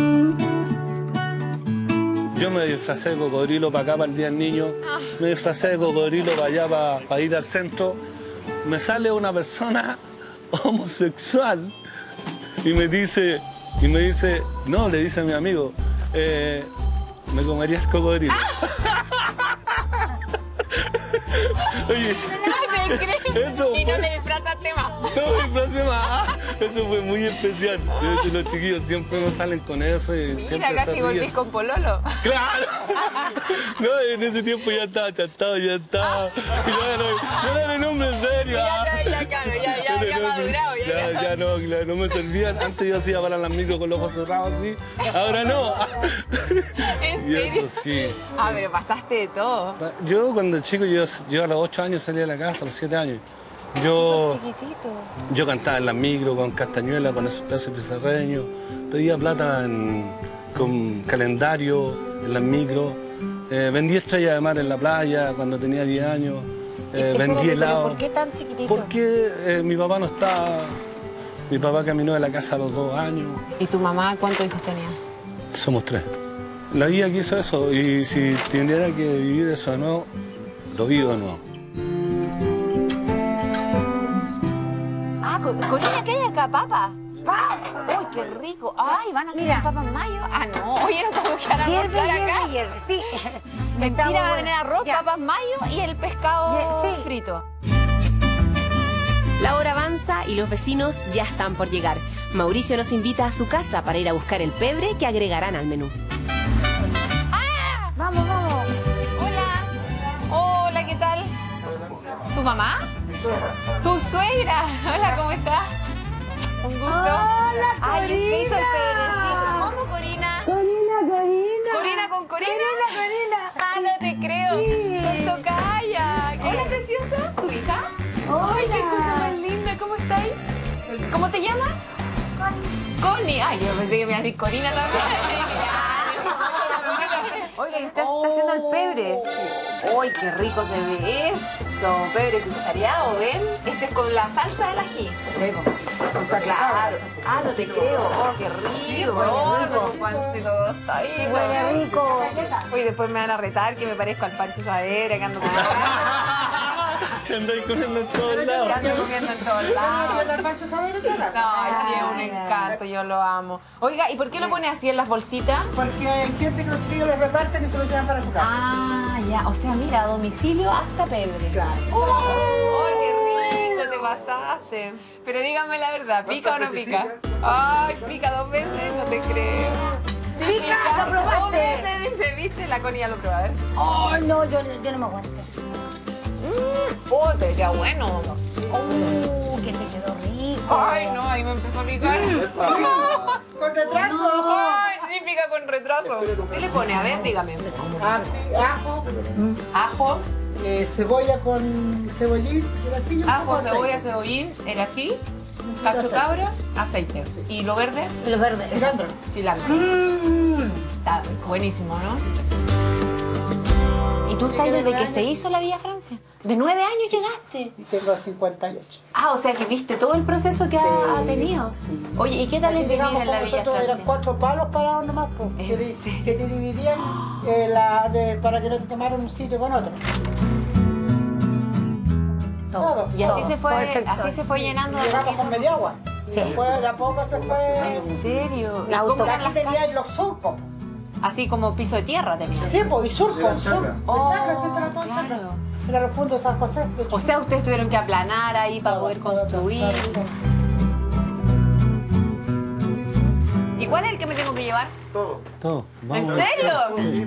[SPEAKER 8] Yo me disfracé de cocodrilo para acá, para el Día del Niño. Me disfracé de cocodrilo para allá, para, para ir al centro. Me sale una persona homosexual y me dice, y me dice, no, le dice a mi amigo, eh, me comerías cocodrilo. Oye,
[SPEAKER 3] ¿Te crees?
[SPEAKER 8] eso
[SPEAKER 3] Y no
[SPEAKER 8] fue-
[SPEAKER 3] te disfrazaste más.
[SPEAKER 8] no, mi frase más. Ah, eso fue muy especial. De hecho, los chiquillos siempre nos salen con eso y
[SPEAKER 3] Mira,
[SPEAKER 8] siempre se
[SPEAKER 3] casi
[SPEAKER 8] ríen.
[SPEAKER 3] volvís con Pololo.
[SPEAKER 8] ¡Claro! No, en ese tiempo ya estaba chantado, ya estaba. Ya no, ya era un hombre en serio.
[SPEAKER 3] Ya,
[SPEAKER 8] ah.
[SPEAKER 3] ya, ya, claro, ya, ya, ya
[SPEAKER 8] No,
[SPEAKER 3] madurado. Ya,
[SPEAKER 8] Ya, ya no, claro, no me servían. Antes yo hacía para las micros con los ojos cerrados así. Ahora no.
[SPEAKER 3] ¿En
[SPEAKER 8] Y
[SPEAKER 3] serio?
[SPEAKER 8] eso sí.
[SPEAKER 3] Ah, pero pasaste de todo.
[SPEAKER 8] Yo cuando chico, yo, yo a los ocho años salí de la casa, a los siete años. Yo,
[SPEAKER 3] Chiquitito.
[SPEAKER 8] yo cantaba en las micros con castañuela, con esos pedazos pizarreños. Pedía plata en- con calendario en las micros. Eh, vendí estrellas de mar en la playa cuando tenía diez años. Eh,
[SPEAKER 3] Espérate,
[SPEAKER 8] vendí
[SPEAKER 3] pero
[SPEAKER 8] helado.
[SPEAKER 3] ¿por qué tan chiquitito?
[SPEAKER 8] Porque eh, mi papá no estaba. Mi papá caminó de la casa a los dos años.
[SPEAKER 3] ¿Y tu mamá cuántos hijos tenía?
[SPEAKER 8] Somos tres. La vida quiso eso y si tuviera que vivir eso de nuevo, lo vivo de nuevo.
[SPEAKER 3] Ah, Co- Corina, ¿qué hay acá? ¿Papa? ¡Papa! ¡Uy, qué rico! ¡Ay, van a hacer
[SPEAKER 2] Mira.
[SPEAKER 3] papas mayo! Ah, no, oye, no podemos quedar a
[SPEAKER 2] Hierve,
[SPEAKER 3] almorzar acá.
[SPEAKER 2] hierve, hierve, sí.
[SPEAKER 3] Mentira,
[SPEAKER 2] Está
[SPEAKER 3] va a
[SPEAKER 2] bueno.
[SPEAKER 3] tener arroz,
[SPEAKER 2] Ya.
[SPEAKER 3] papas mayo y el pescado
[SPEAKER 2] Ye- sí.
[SPEAKER 3] frito.
[SPEAKER 1] La hora avanza y los vecinos ya están por llegar. Mauricio nos invita a su casa para ir a buscar el pebre que agregarán al menú.
[SPEAKER 2] Vamos, vamos.
[SPEAKER 3] Hola. Hola, ¿qué tal? ¿Tu mamá? ¿Tu suegra? Hola, ¿cómo estás? Un gusto.
[SPEAKER 2] Hola,
[SPEAKER 3] Ay, el que hizo el
[SPEAKER 2] Corina.
[SPEAKER 3] pedrecito. ¿Cómo, Corina?
[SPEAKER 2] Corina, Corina.
[SPEAKER 3] ¿Corina con Corina?
[SPEAKER 2] Corina, Corina.
[SPEAKER 3] Ah, no te creo.
[SPEAKER 2] Sí.
[SPEAKER 3] Son tocaya. Hola, preciosa. ¿Tu hija? Ay, qué cosa más linda. ¿Cómo estáis? ¿Cómo te llamas? Connie. Connie. Ay, yo pensé que me iba a decir Corina también. Oiga, ¿y usted está haciendo el pebre? ¡Ay, qué rico se ve eso! Pebre cuchareado, ¿ven? Este es con la salsa del ají. Claro. Ah, no te creo. ¡Oh, qué rico! Oh, rico. Pancito tostadito.
[SPEAKER 2] Huele rico.
[SPEAKER 3] Uy, después me van a retar que me parezco al Pancho Saavedra, que ando comiendo,
[SPEAKER 8] Que andáis comiendo en todos
[SPEAKER 3] que
[SPEAKER 8] lados.
[SPEAKER 3] ando comiendo en todos lados. Ay, sí, es un encanto, yo lo amo. Oiga, ¿y por qué lo pone así en las bolsitas?
[SPEAKER 9] Porque hay gente que los chiquillos les reparten y se los llevan para su casa.
[SPEAKER 3] Ah, ya. O sea, mira, a domicilio hasta pebre.
[SPEAKER 9] Claro.
[SPEAKER 3] ¡Ay, qué rico! Te pasaste. Pero dígame la verdad, ¿pica o no pica? Ay, pica dos veces, no te creo. Sí,
[SPEAKER 2] Pica, lo probaste.
[SPEAKER 3] Dos veces dice, ¿viste? La Connie ya lo probó, a ver.
[SPEAKER 2] Oh, no, yo, yo no me aguanto.
[SPEAKER 3] ¡Oh, te queda bueno!
[SPEAKER 2] Oh, que te quedó rico.
[SPEAKER 3] Ay, no, ahí me empezó a picar.
[SPEAKER 9] Con retraso.
[SPEAKER 3] Ay, sí, pica con retraso. ¿Qué le pone? A ver, dígame.
[SPEAKER 9] Ají, Ajo,
[SPEAKER 3] Ajo,
[SPEAKER 9] eh, cebolla con cebollín, el ajillo, un poco
[SPEAKER 3] ajo,
[SPEAKER 9] de
[SPEAKER 3] cebolla,
[SPEAKER 9] aceite.
[SPEAKER 3] cebollín, el ají, cacho cabra, aceite. ¿Y lo verde?
[SPEAKER 2] Los verdes.
[SPEAKER 9] Cilantro.
[SPEAKER 3] Cilantro. Está buenísimo, ¿no? ¿Y tú estás desde que se hizo la Villa Francia. ¿De nueve años llegaste?
[SPEAKER 9] Y tengo cincuenta y ocho.
[SPEAKER 3] Ah, o sea que viste todo el proceso que
[SPEAKER 9] Sí,
[SPEAKER 3] ha tenido.
[SPEAKER 9] sí.
[SPEAKER 3] Oye, ¿y qué tal es vivir
[SPEAKER 9] Llegamos
[SPEAKER 3] en la
[SPEAKER 9] con
[SPEAKER 3] Villa
[SPEAKER 9] nosotros, eran
[SPEAKER 3] Francia?
[SPEAKER 9] cuatro palos parados nomás, pues,
[SPEAKER 3] ¿En
[SPEAKER 9] que, di-
[SPEAKER 3] serio?
[SPEAKER 9] que te dividían eh, la, de- para que no te tomaran un sitio con otro. Todo.
[SPEAKER 3] Y así
[SPEAKER 9] todo.
[SPEAKER 3] se fue,
[SPEAKER 2] Todo el sector.
[SPEAKER 3] así se fue llenando de
[SPEAKER 9] Llegamos
[SPEAKER 3] poquito.
[SPEAKER 9] con media agua. Y después de a poco se fue.
[SPEAKER 3] ¿En serio? ¿Y
[SPEAKER 2] La
[SPEAKER 3] cómo
[SPEAKER 2] auto-
[SPEAKER 3] eran
[SPEAKER 9] Aquí
[SPEAKER 3] las
[SPEAKER 9] tenía
[SPEAKER 3] casas?
[SPEAKER 9] los surcos.
[SPEAKER 3] Así como piso de tierra tenía.
[SPEAKER 9] Sí, pues, y surcos, surcos.
[SPEAKER 3] Oh,
[SPEAKER 9] De chacra, sí, era todo
[SPEAKER 3] claro.
[SPEAKER 9] chacra. Era los fondos de San José. de
[SPEAKER 3] O sea, ustedes tuvieron que aplanar ahí para
[SPEAKER 9] Todo,
[SPEAKER 3] poder
[SPEAKER 9] todo, todo,
[SPEAKER 3] construir.
[SPEAKER 9] todo, todo.
[SPEAKER 3] ¿Y cuál es el que me tengo que llevar?
[SPEAKER 8] Todo.
[SPEAKER 3] ¿En
[SPEAKER 8] Vamos.
[SPEAKER 3] serio?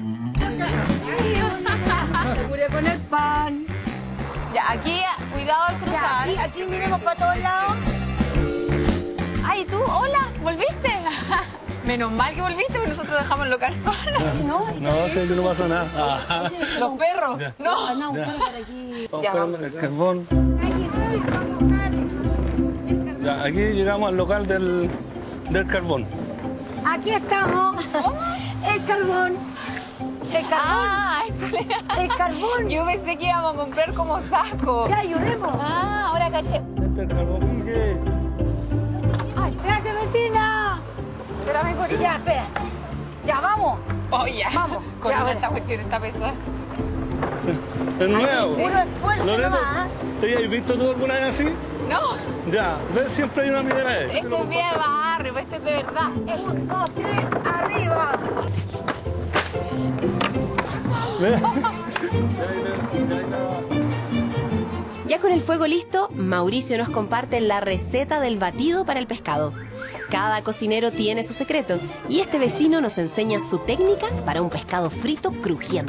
[SPEAKER 2] Seguro con el pan.
[SPEAKER 3] Ya, aquí, cuidado al cruzar.
[SPEAKER 2] Aquí, aquí miremos para todos lados.
[SPEAKER 3] Ay, ¿tú? Hola, ¿volviste? Menos mal que volviste, porque nosotros dejamos el local solo.
[SPEAKER 8] No, sé que no pasa nada. Ah,
[SPEAKER 3] Los perros,
[SPEAKER 8] Ya.
[SPEAKER 3] no.
[SPEAKER 5] No, por aquí.
[SPEAKER 8] vamos
[SPEAKER 3] Ya,
[SPEAKER 8] a
[SPEAKER 3] vamos.
[SPEAKER 8] buscar el carbón. Ya, aquí llegamos al local del, del carbón.
[SPEAKER 2] Aquí estamos. El carbón. El carbón.
[SPEAKER 3] Ah, esto le-
[SPEAKER 2] El carbón.
[SPEAKER 3] yo pensé que íbamos a comprar como saco.
[SPEAKER 2] Ya ayudemos.
[SPEAKER 3] Ah, ahora caché.
[SPEAKER 8] Este es el carbón, Guille.
[SPEAKER 2] Gracias, vecina.
[SPEAKER 3] Espérame, Cori.
[SPEAKER 2] Ya, espera. Ya, vamos.
[SPEAKER 3] Oh, ya.
[SPEAKER 2] Vamos,
[SPEAKER 3] Con
[SPEAKER 2] ya,
[SPEAKER 3] esta
[SPEAKER 2] bueno.
[SPEAKER 3] cuestión está pesada.
[SPEAKER 8] Es nuevo.
[SPEAKER 2] Puro esfuerzo
[SPEAKER 8] Loreto,
[SPEAKER 2] nomás.
[SPEAKER 8] ¿te has visto tú alguna vez así?
[SPEAKER 3] No,
[SPEAKER 8] Ya, ves, siempre hay una primera vez.
[SPEAKER 3] esto es vía de barrio, pues este es de verdad.
[SPEAKER 2] Un, dos, tres, arriba.
[SPEAKER 8] ¿Ves?
[SPEAKER 1] Ya con el fuego listo, Mauricio nos comparte la receta del batido para el pescado. Cada cocinero tiene su secreto y este vecino nos enseña su técnica para un pescado frito crujiente.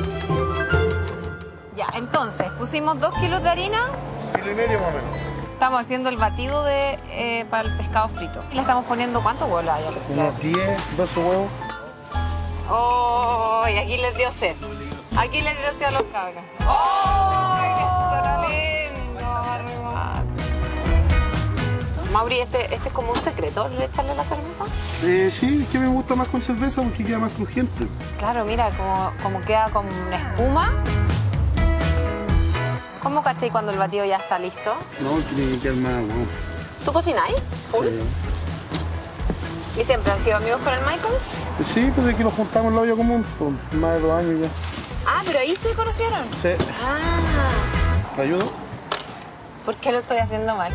[SPEAKER 3] Ya, entonces, pusimos dos kilos de harina.
[SPEAKER 8] Kilo y medio más o menos.
[SPEAKER 3] Estamos haciendo el batido de, eh, para el pescado frito. Y le estamos poniendo, ¿cuántos huevos le hay?
[SPEAKER 8] Unos diez, doce huevos.
[SPEAKER 3] ¡Oh! Y aquí les dio sed. Aquí les dio sed a los cabros. ¡Oh! ¡Qué suena lindo! Arrimate. Mauri, ¿este, ¿este es como un secreto, el de echarle la cerveza?
[SPEAKER 10] Eh, sí, es que me gusta más con cerveza porque queda más crujiente.
[SPEAKER 3] Claro, mira, como, como queda con una espuma. ¿Cómo caché cuando el batido ya está listo?
[SPEAKER 10] No, tiene que quedar más agua.
[SPEAKER 3] ¿Tú cocináis?
[SPEAKER 10] Sí.
[SPEAKER 3] ¿Y siempre han sido amigos con el Michael?
[SPEAKER 10] Sí, pues de que nos juntamos en la olla común, por más de dos años ya.
[SPEAKER 3] Ah, pero ahí se conocieron.
[SPEAKER 10] Sí.
[SPEAKER 3] Ah,
[SPEAKER 10] ¿Te ayudo?
[SPEAKER 3] ¿por qué lo estoy haciendo mal?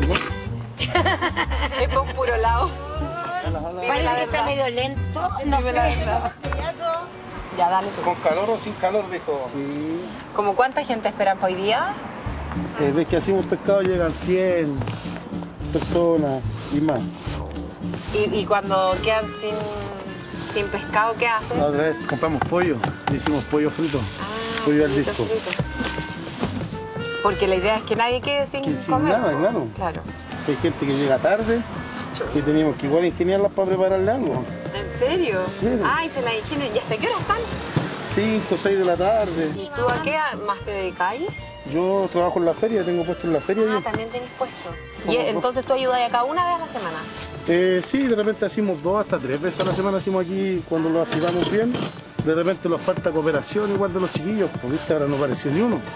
[SPEAKER 3] Es por puro lado. Dime
[SPEAKER 2] Parece
[SPEAKER 3] la
[SPEAKER 2] que está
[SPEAKER 3] verdad.
[SPEAKER 2] medio lento. No
[SPEAKER 3] Dime la
[SPEAKER 2] sé.
[SPEAKER 3] verdad. Ya, dale tú.
[SPEAKER 10] ¿Con calor o sin calor, dijo? Sí.
[SPEAKER 3] ¿Cómo cuánta gente esperan para hoy día?
[SPEAKER 10] Eh, ves que hacemos pescado llegan cien personas y más.
[SPEAKER 3] Y, y cuando quedan sin, sin pescado, ¿qué hacen?
[SPEAKER 10] La otra vez compramos pollo, le hicimos pollo frito.
[SPEAKER 3] Ah,
[SPEAKER 10] pollo al
[SPEAKER 3] frito,
[SPEAKER 10] disco.
[SPEAKER 3] frito. Porque la idea es que nadie quede sin,
[SPEAKER 10] Que sin
[SPEAKER 3] comer.
[SPEAKER 10] nada,
[SPEAKER 3] ¿no?
[SPEAKER 10] claro.
[SPEAKER 3] Claro.
[SPEAKER 10] Hay gente que llega tarde, que tenemos que igual ingeniarlas para prepararle algo.
[SPEAKER 3] ¿En serio?
[SPEAKER 10] Sí.
[SPEAKER 3] Ay, se la ingenian. ¿Y hasta qué hora están?
[SPEAKER 10] cinco, seis de la tarde.
[SPEAKER 3] ¿Y tú a qué más te dedicas?
[SPEAKER 10] Yo trabajo en la feria, tengo puesto en la feria.
[SPEAKER 3] Ah,
[SPEAKER 10] yo.
[SPEAKER 3] también tenés puesto. Y entonces tú ayudas acá una vez a la semana.
[SPEAKER 10] Eh, sí, de repente hacemos dos hasta tres veces a la semana, hacemos aquí cuando lo activamos bien. De repente nos falta cooperación igual de los chiquillos, pues viste, ahora no apareció ni uno.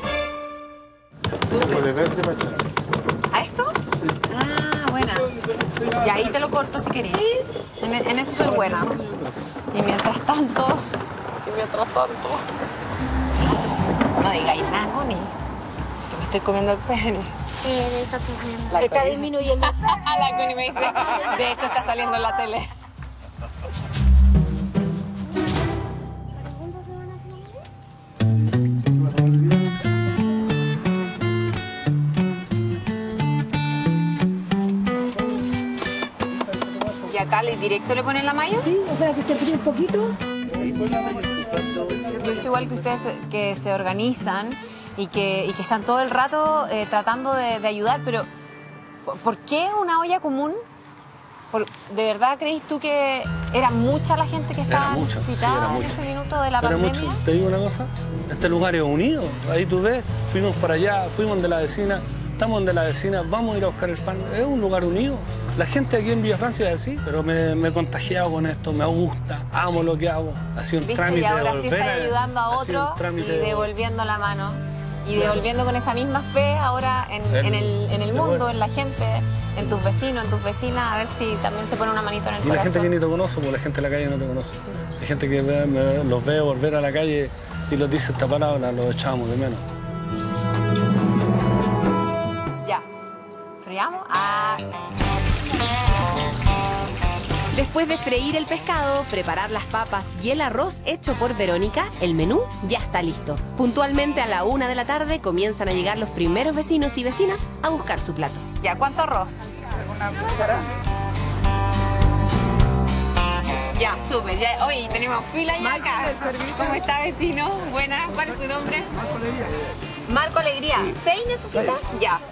[SPEAKER 3] Súper.
[SPEAKER 10] De verde para echar.
[SPEAKER 3] ¿A esto? Ah, buena. Y ahí te lo corto si querés. En, en eso soy buena. Y mientras tanto, y mientras tanto, no digáis nada, Connie, que me estoy comiendo el pene.
[SPEAKER 4] Eh, le está cogiendo.
[SPEAKER 3] La
[SPEAKER 2] Está
[SPEAKER 3] Connie.
[SPEAKER 2] disminuyendo.
[SPEAKER 3] La Connie me dice, de hecho está saliendo en la tele. ¿Y acá le directo le ponen la mayo?
[SPEAKER 5] Sí, espera que se fríe un poquito.
[SPEAKER 3] Yo estoy igual que ustedes eh, que se organizan y que, y que están todo el rato eh, tratando de, de ayudar, pero ¿por, por qué una olla común? Por- ¿De verdad crees tú que era mucha la gente que estaba
[SPEAKER 8] mucha, sí,
[SPEAKER 3] necesitada
[SPEAKER 8] era
[SPEAKER 3] en
[SPEAKER 8] mucha.
[SPEAKER 3] ese minuto de la
[SPEAKER 8] Era
[SPEAKER 3] pandemia?
[SPEAKER 8] mucho. Te digo una cosa, este lugar es unido. Ahí tú ves, fuimos para allá, fuimos de la vecina, preguntamos donde la vecina, vamos a ir a buscar el pan. Es un lugar unido. La gente aquí en Villa Francia es así, pero me, me he contagiado con esto, me gusta, amo lo que hago. Ha sido un
[SPEAKER 3] ¿Viste?
[SPEAKER 8] trámite
[SPEAKER 3] Y ahora
[SPEAKER 8] de
[SPEAKER 3] sí
[SPEAKER 8] volver
[SPEAKER 3] está ayudando a otro y
[SPEAKER 8] de...
[SPEAKER 3] devolviendo la mano. Y devolviendo con esa misma fe ahora en,
[SPEAKER 8] El,
[SPEAKER 3] en, el, en el mundo,
[SPEAKER 8] bueno.
[SPEAKER 3] en la gente, en tus vecinos, en tus vecinas, a ver si también se pone una manito en el
[SPEAKER 8] Y la
[SPEAKER 3] corazón.
[SPEAKER 8] gente que ni te conoce, porque la gente de la calle no te conoce. Sí. Hay gente que ve, me, los ve volver a la calle y los dice esta palabra, los echamos de menos.
[SPEAKER 3] Ya. ¿Friamos? Ah.
[SPEAKER 1] Después de freír el pescado, preparar las papas y el arroz hecho por Verónica, el menú ya está listo. Puntualmente a la una de la tarde comienzan a llegar los primeros vecinos y vecinas a buscar su plato.
[SPEAKER 3] Ya, ¿cuánto arroz? Ya, súper. Ya. Oye, tenemos fila ya acá. ¿Cómo está, vecino? Buena. ¿Cuál es su nombre? Marco Alegría. Marco Alegría. ¿Seis necesita? Ya.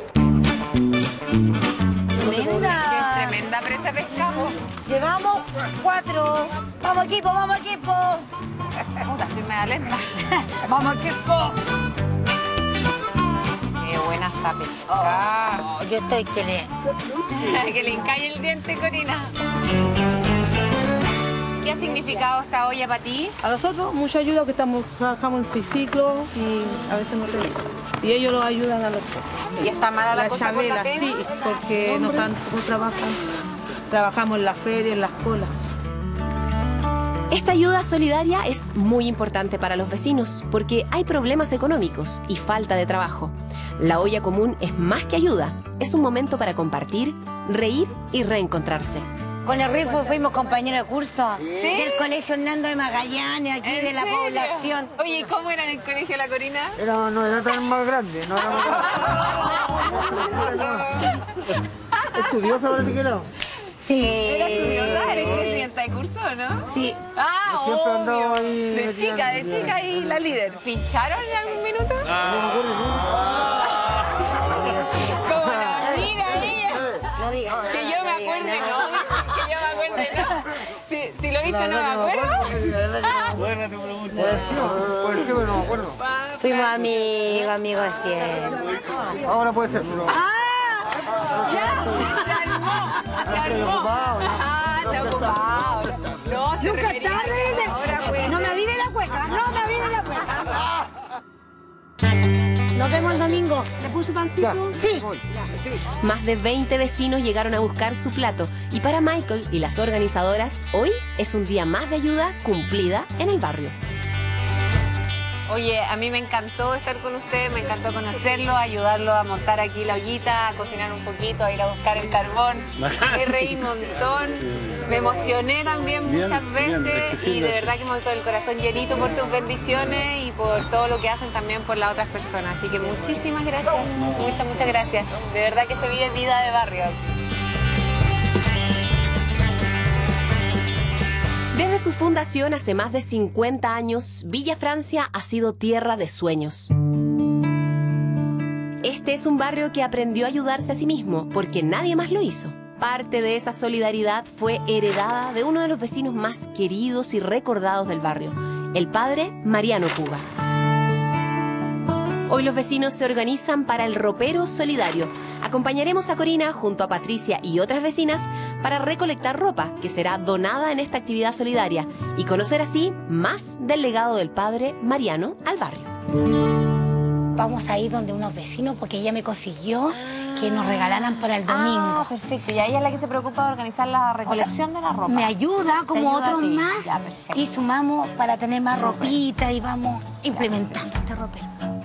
[SPEAKER 2] Tremenda.
[SPEAKER 3] Qué tremenda presa pescado.
[SPEAKER 2] Llevamos cuatro. Vamos equipo, vamos equipo.
[SPEAKER 3] Puta, estoy media lenta.
[SPEAKER 2] Vamos equipo.
[SPEAKER 3] Qué buena está pescada.
[SPEAKER 2] Oh, yo estoy que le...
[SPEAKER 3] Que le encalle el diente, Corina. ¿Qué ha significado esta olla para ti?
[SPEAKER 5] A nosotros mucha ayuda que estamos trabajamos en ciclo y a veces no tenemos. Y ellos los ayudan a los
[SPEAKER 3] ¿Y está mala la,
[SPEAKER 5] la
[SPEAKER 3] cosa por la
[SPEAKER 5] chabela,
[SPEAKER 3] pena?
[SPEAKER 5] sí, porque no, tan, no trabajan. Trabajamos en la feria, en las colas.
[SPEAKER 1] Esta ayuda solidaria es muy importante para los vecinos porque hay problemas económicos y falta de trabajo. La olla común es más que ayuda, es un momento para compartir, reír y reencontrarse.
[SPEAKER 2] Con el Rifo fuimos compañeros de curso
[SPEAKER 3] ¿Sí?
[SPEAKER 2] del Colegio Hernando de Magallanes, aquí de la
[SPEAKER 3] serio?
[SPEAKER 2] población.
[SPEAKER 3] Oye, ¿y cómo era en el colegio La Corina?
[SPEAKER 9] Era, no era tan más grande, no era más ¿Estudiosa parece que era?
[SPEAKER 2] Sí.
[SPEAKER 3] ¿Era curiosa? ¿Eres presidenta de curso o no?
[SPEAKER 2] Sí.
[SPEAKER 3] Ah,
[SPEAKER 9] Siempre
[SPEAKER 3] obvio.
[SPEAKER 9] andaba ahí
[SPEAKER 3] De
[SPEAKER 9] metida
[SPEAKER 3] chica,
[SPEAKER 9] en-
[SPEAKER 3] de chica y la líder. ¿Pincharon en algún minuto?
[SPEAKER 9] No me acuerdo,
[SPEAKER 3] ¿Cómo no? Mira ella.
[SPEAKER 2] No digas.
[SPEAKER 3] Que yo me acuerde, no. Que yo me acuerde, no. Si, si lo hice, no me acuerdo.
[SPEAKER 8] Buena tu pregunta.
[SPEAKER 9] no. Por el tiempo no me acuerdo.
[SPEAKER 2] Fuimos amigos, amigos siempre.
[SPEAKER 9] Ahora puede ser, pero...
[SPEAKER 3] Ya, se armó, se armó. Ah, está ocupado. No, se
[SPEAKER 2] Nunca
[SPEAKER 3] refería
[SPEAKER 2] tarde.
[SPEAKER 3] que
[SPEAKER 2] dice.
[SPEAKER 3] ahora puede
[SPEAKER 2] No me
[SPEAKER 3] ser.
[SPEAKER 2] avive la cueca, no me avive la cueca. Nos vemos el domingo.
[SPEAKER 5] ¿Le puso pancito?
[SPEAKER 2] Sí.
[SPEAKER 1] Más de veinte vecinos llegaron a buscar su plato y para Michael y las organizadoras, hoy es un día más de ayuda cumplida en el barrio.
[SPEAKER 3] Oye, a mí me encantó estar con ustedes, me encantó conocerlo, ayudarlo a montar aquí la ollita, a cocinar un poquito, a ir a buscar el carbón. Me reí un montón, me emocioné también
[SPEAKER 8] Bien,
[SPEAKER 3] muchas
[SPEAKER 8] bien,
[SPEAKER 3] veces
[SPEAKER 8] es que sí,
[SPEAKER 3] y de
[SPEAKER 8] gracias.
[SPEAKER 3] verdad que me todo el corazón llenito por tus bendiciones y por todo lo que hacen también por las otras personas. Así que muchísimas gracias, muchas, muchas gracias. De verdad que se vive vida de barrio.
[SPEAKER 1] Desde su fundación hace más de cincuenta años, Villa Francia ha sido tierra de sueños. Este es un barrio que aprendió a ayudarse a sí mismo porque nadie más lo hizo. Parte de esa solidaridad fue heredada de uno de los vecinos más queridos y recordados del barrio, el padre Mariano Puga. Hoy los vecinos se organizan para el ropero solidario. Acompañaremos a Corina junto a Patricia y otras vecinas para recolectar ropa que será donada en esta actividad solidaria y conocer así más del legado del padre Mariano al barrio.
[SPEAKER 2] Vamos a ir donde unos vecinos porque ella me consiguió que nos regalaran para el domingo.
[SPEAKER 3] Ah, perfecto. Y a ella es la que se preocupa de organizar la recolección de la ropa.
[SPEAKER 2] Me ayuda como
[SPEAKER 3] ayuda a
[SPEAKER 2] otros
[SPEAKER 3] ti.
[SPEAKER 2] más
[SPEAKER 3] Ya, perfecto.
[SPEAKER 2] y sumamos para tener más ropita y vamos implementando este ropero.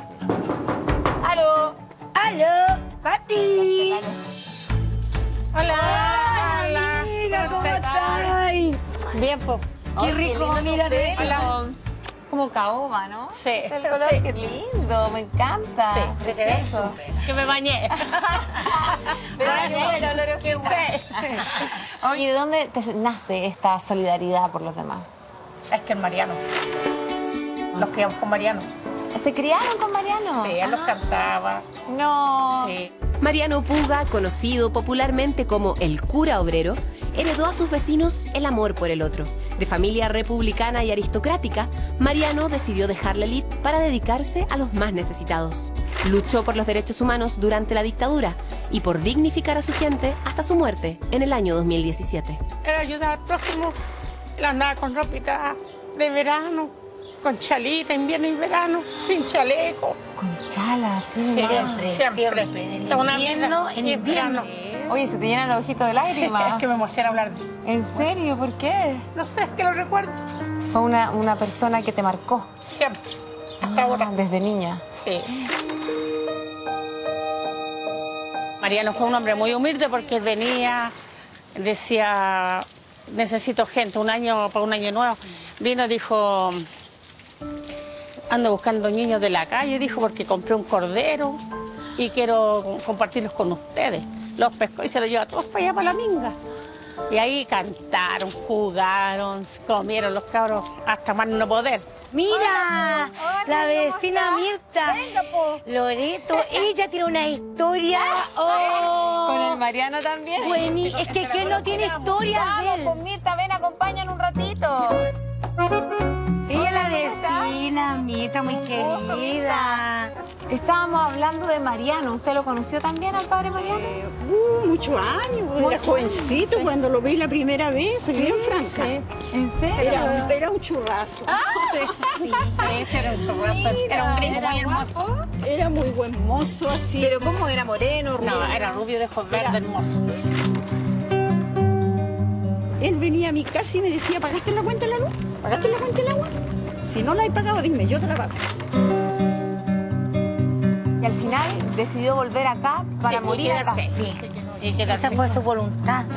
[SPEAKER 3] ¡Aló!
[SPEAKER 2] ¡Aló! ¡Pati!
[SPEAKER 3] ¡Hola!
[SPEAKER 2] Hola, amiga, ¿cómo estás?
[SPEAKER 3] Bien, po.
[SPEAKER 2] Qué rico, mira,
[SPEAKER 3] de
[SPEAKER 2] de eso.
[SPEAKER 3] Como caoba, ¿no?
[SPEAKER 2] Sí.
[SPEAKER 3] Es el color,
[SPEAKER 2] Sí.
[SPEAKER 3] qué lindo, me encanta.
[SPEAKER 2] Sí, se te ve
[SPEAKER 3] Precioso.
[SPEAKER 2] súper.
[SPEAKER 5] Que me bañé.
[SPEAKER 3] Pero qué olorosito. Oye, ¿y de dónde te nace esta solidaridad por los demás?
[SPEAKER 11] Es que el Mariano. Los criamos con Mariano.
[SPEAKER 3] ¿Se criaron con Mariano?
[SPEAKER 11] Sí, él los cantaba.
[SPEAKER 3] No.
[SPEAKER 11] Sí.
[SPEAKER 1] Mariano Puga, conocido popularmente como el cura obrero, heredó a sus vecinos el amor por el otro. De familia republicana y aristocrática, Mariano decidió dejar la élite para dedicarse a los más necesitados. Luchó por los derechos humanos durante la dictadura y por dignificar a su gente hasta su muerte en el año dos mil diecisiete.
[SPEAKER 11] Era ayudar al próximo. Él andaba con ropita de verano, con chalita, invierno y verano, sin chaleco.
[SPEAKER 3] Con chala, sí.
[SPEAKER 2] Siempre, siempre. En el invierno, en invierno.
[SPEAKER 3] Oye, se te llenan los ojitos de lágrimas.
[SPEAKER 11] Es que me emociona hablar.
[SPEAKER 3] ¿En serio? ¿Por qué?
[SPEAKER 11] No sé, es que lo recuerdo.
[SPEAKER 3] Fue una, una persona que te marcó.
[SPEAKER 11] Siempre, hasta
[SPEAKER 3] Ah,
[SPEAKER 11] ahora.
[SPEAKER 3] desde niña.
[SPEAKER 11] Sí. Mariano fue un hombre muy humilde porque venía, decía, necesito gente, un año para un año nuevo. Vino y dijo, ando buscando niños de la calle, dijo, porque compré un cordero y quiero compartirlos con ustedes. Los pescó y se los lleva a todos para allá, para la minga. Y ahí cantaron, jugaron, comieron los cabros hasta más no poder.
[SPEAKER 2] Mira, la vecina Mirta, Loreto, ella tiene una historia. Oh,
[SPEAKER 3] ¿Con el Mariano también?
[SPEAKER 2] buení- es que ¿quién no tiene historia de él?
[SPEAKER 3] Vamos, pues Mirta, ven, acompáñanos un ratito.
[SPEAKER 2] Ella es la vecina Mirta, muy querida.
[SPEAKER 3] Estábamos hablando de Mariano. ¿Usted lo conoció también al padre Mariano?
[SPEAKER 12] Uh, muchos años, era jovencito cuando lo vi la primera vez, soy bien franca.
[SPEAKER 3] ¿En serio?
[SPEAKER 12] Era, un- era un churrazo. Sí,
[SPEAKER 11] Sí, sí, era un churrazo. Era un gringo
[SPEAKER 3] ¿Era
[SPEAKER 11] muy hermoso.
[SPEAKER 3] guapo?
[SPEAKER 12] era muy buen mozo así.
[SPEAKER 3] ¿Pero cómo era? ¿Moreno, rubio?
[SPEAKER 11] No, era rubio de ojos verdes, hermoso.
[SPEAKER 12] Él venía a mi casa y me decía, ¿pagaste la cuenta de la luz? ¿Pagaste la cuenta del agua? Si no la he pagado, dime, yo te la pago.
[SPEAKER 3] Y al final decidió volver acá para
[SPEAKER 11] Sí, y
[SPEAKER 3] morir acá.
[SPEAKER 11] quedarse.
[SPEAKER 2] Sí,
[SPEAKER 11] Y quedarse.
[SPEAKER 2] esa fue su voluntad.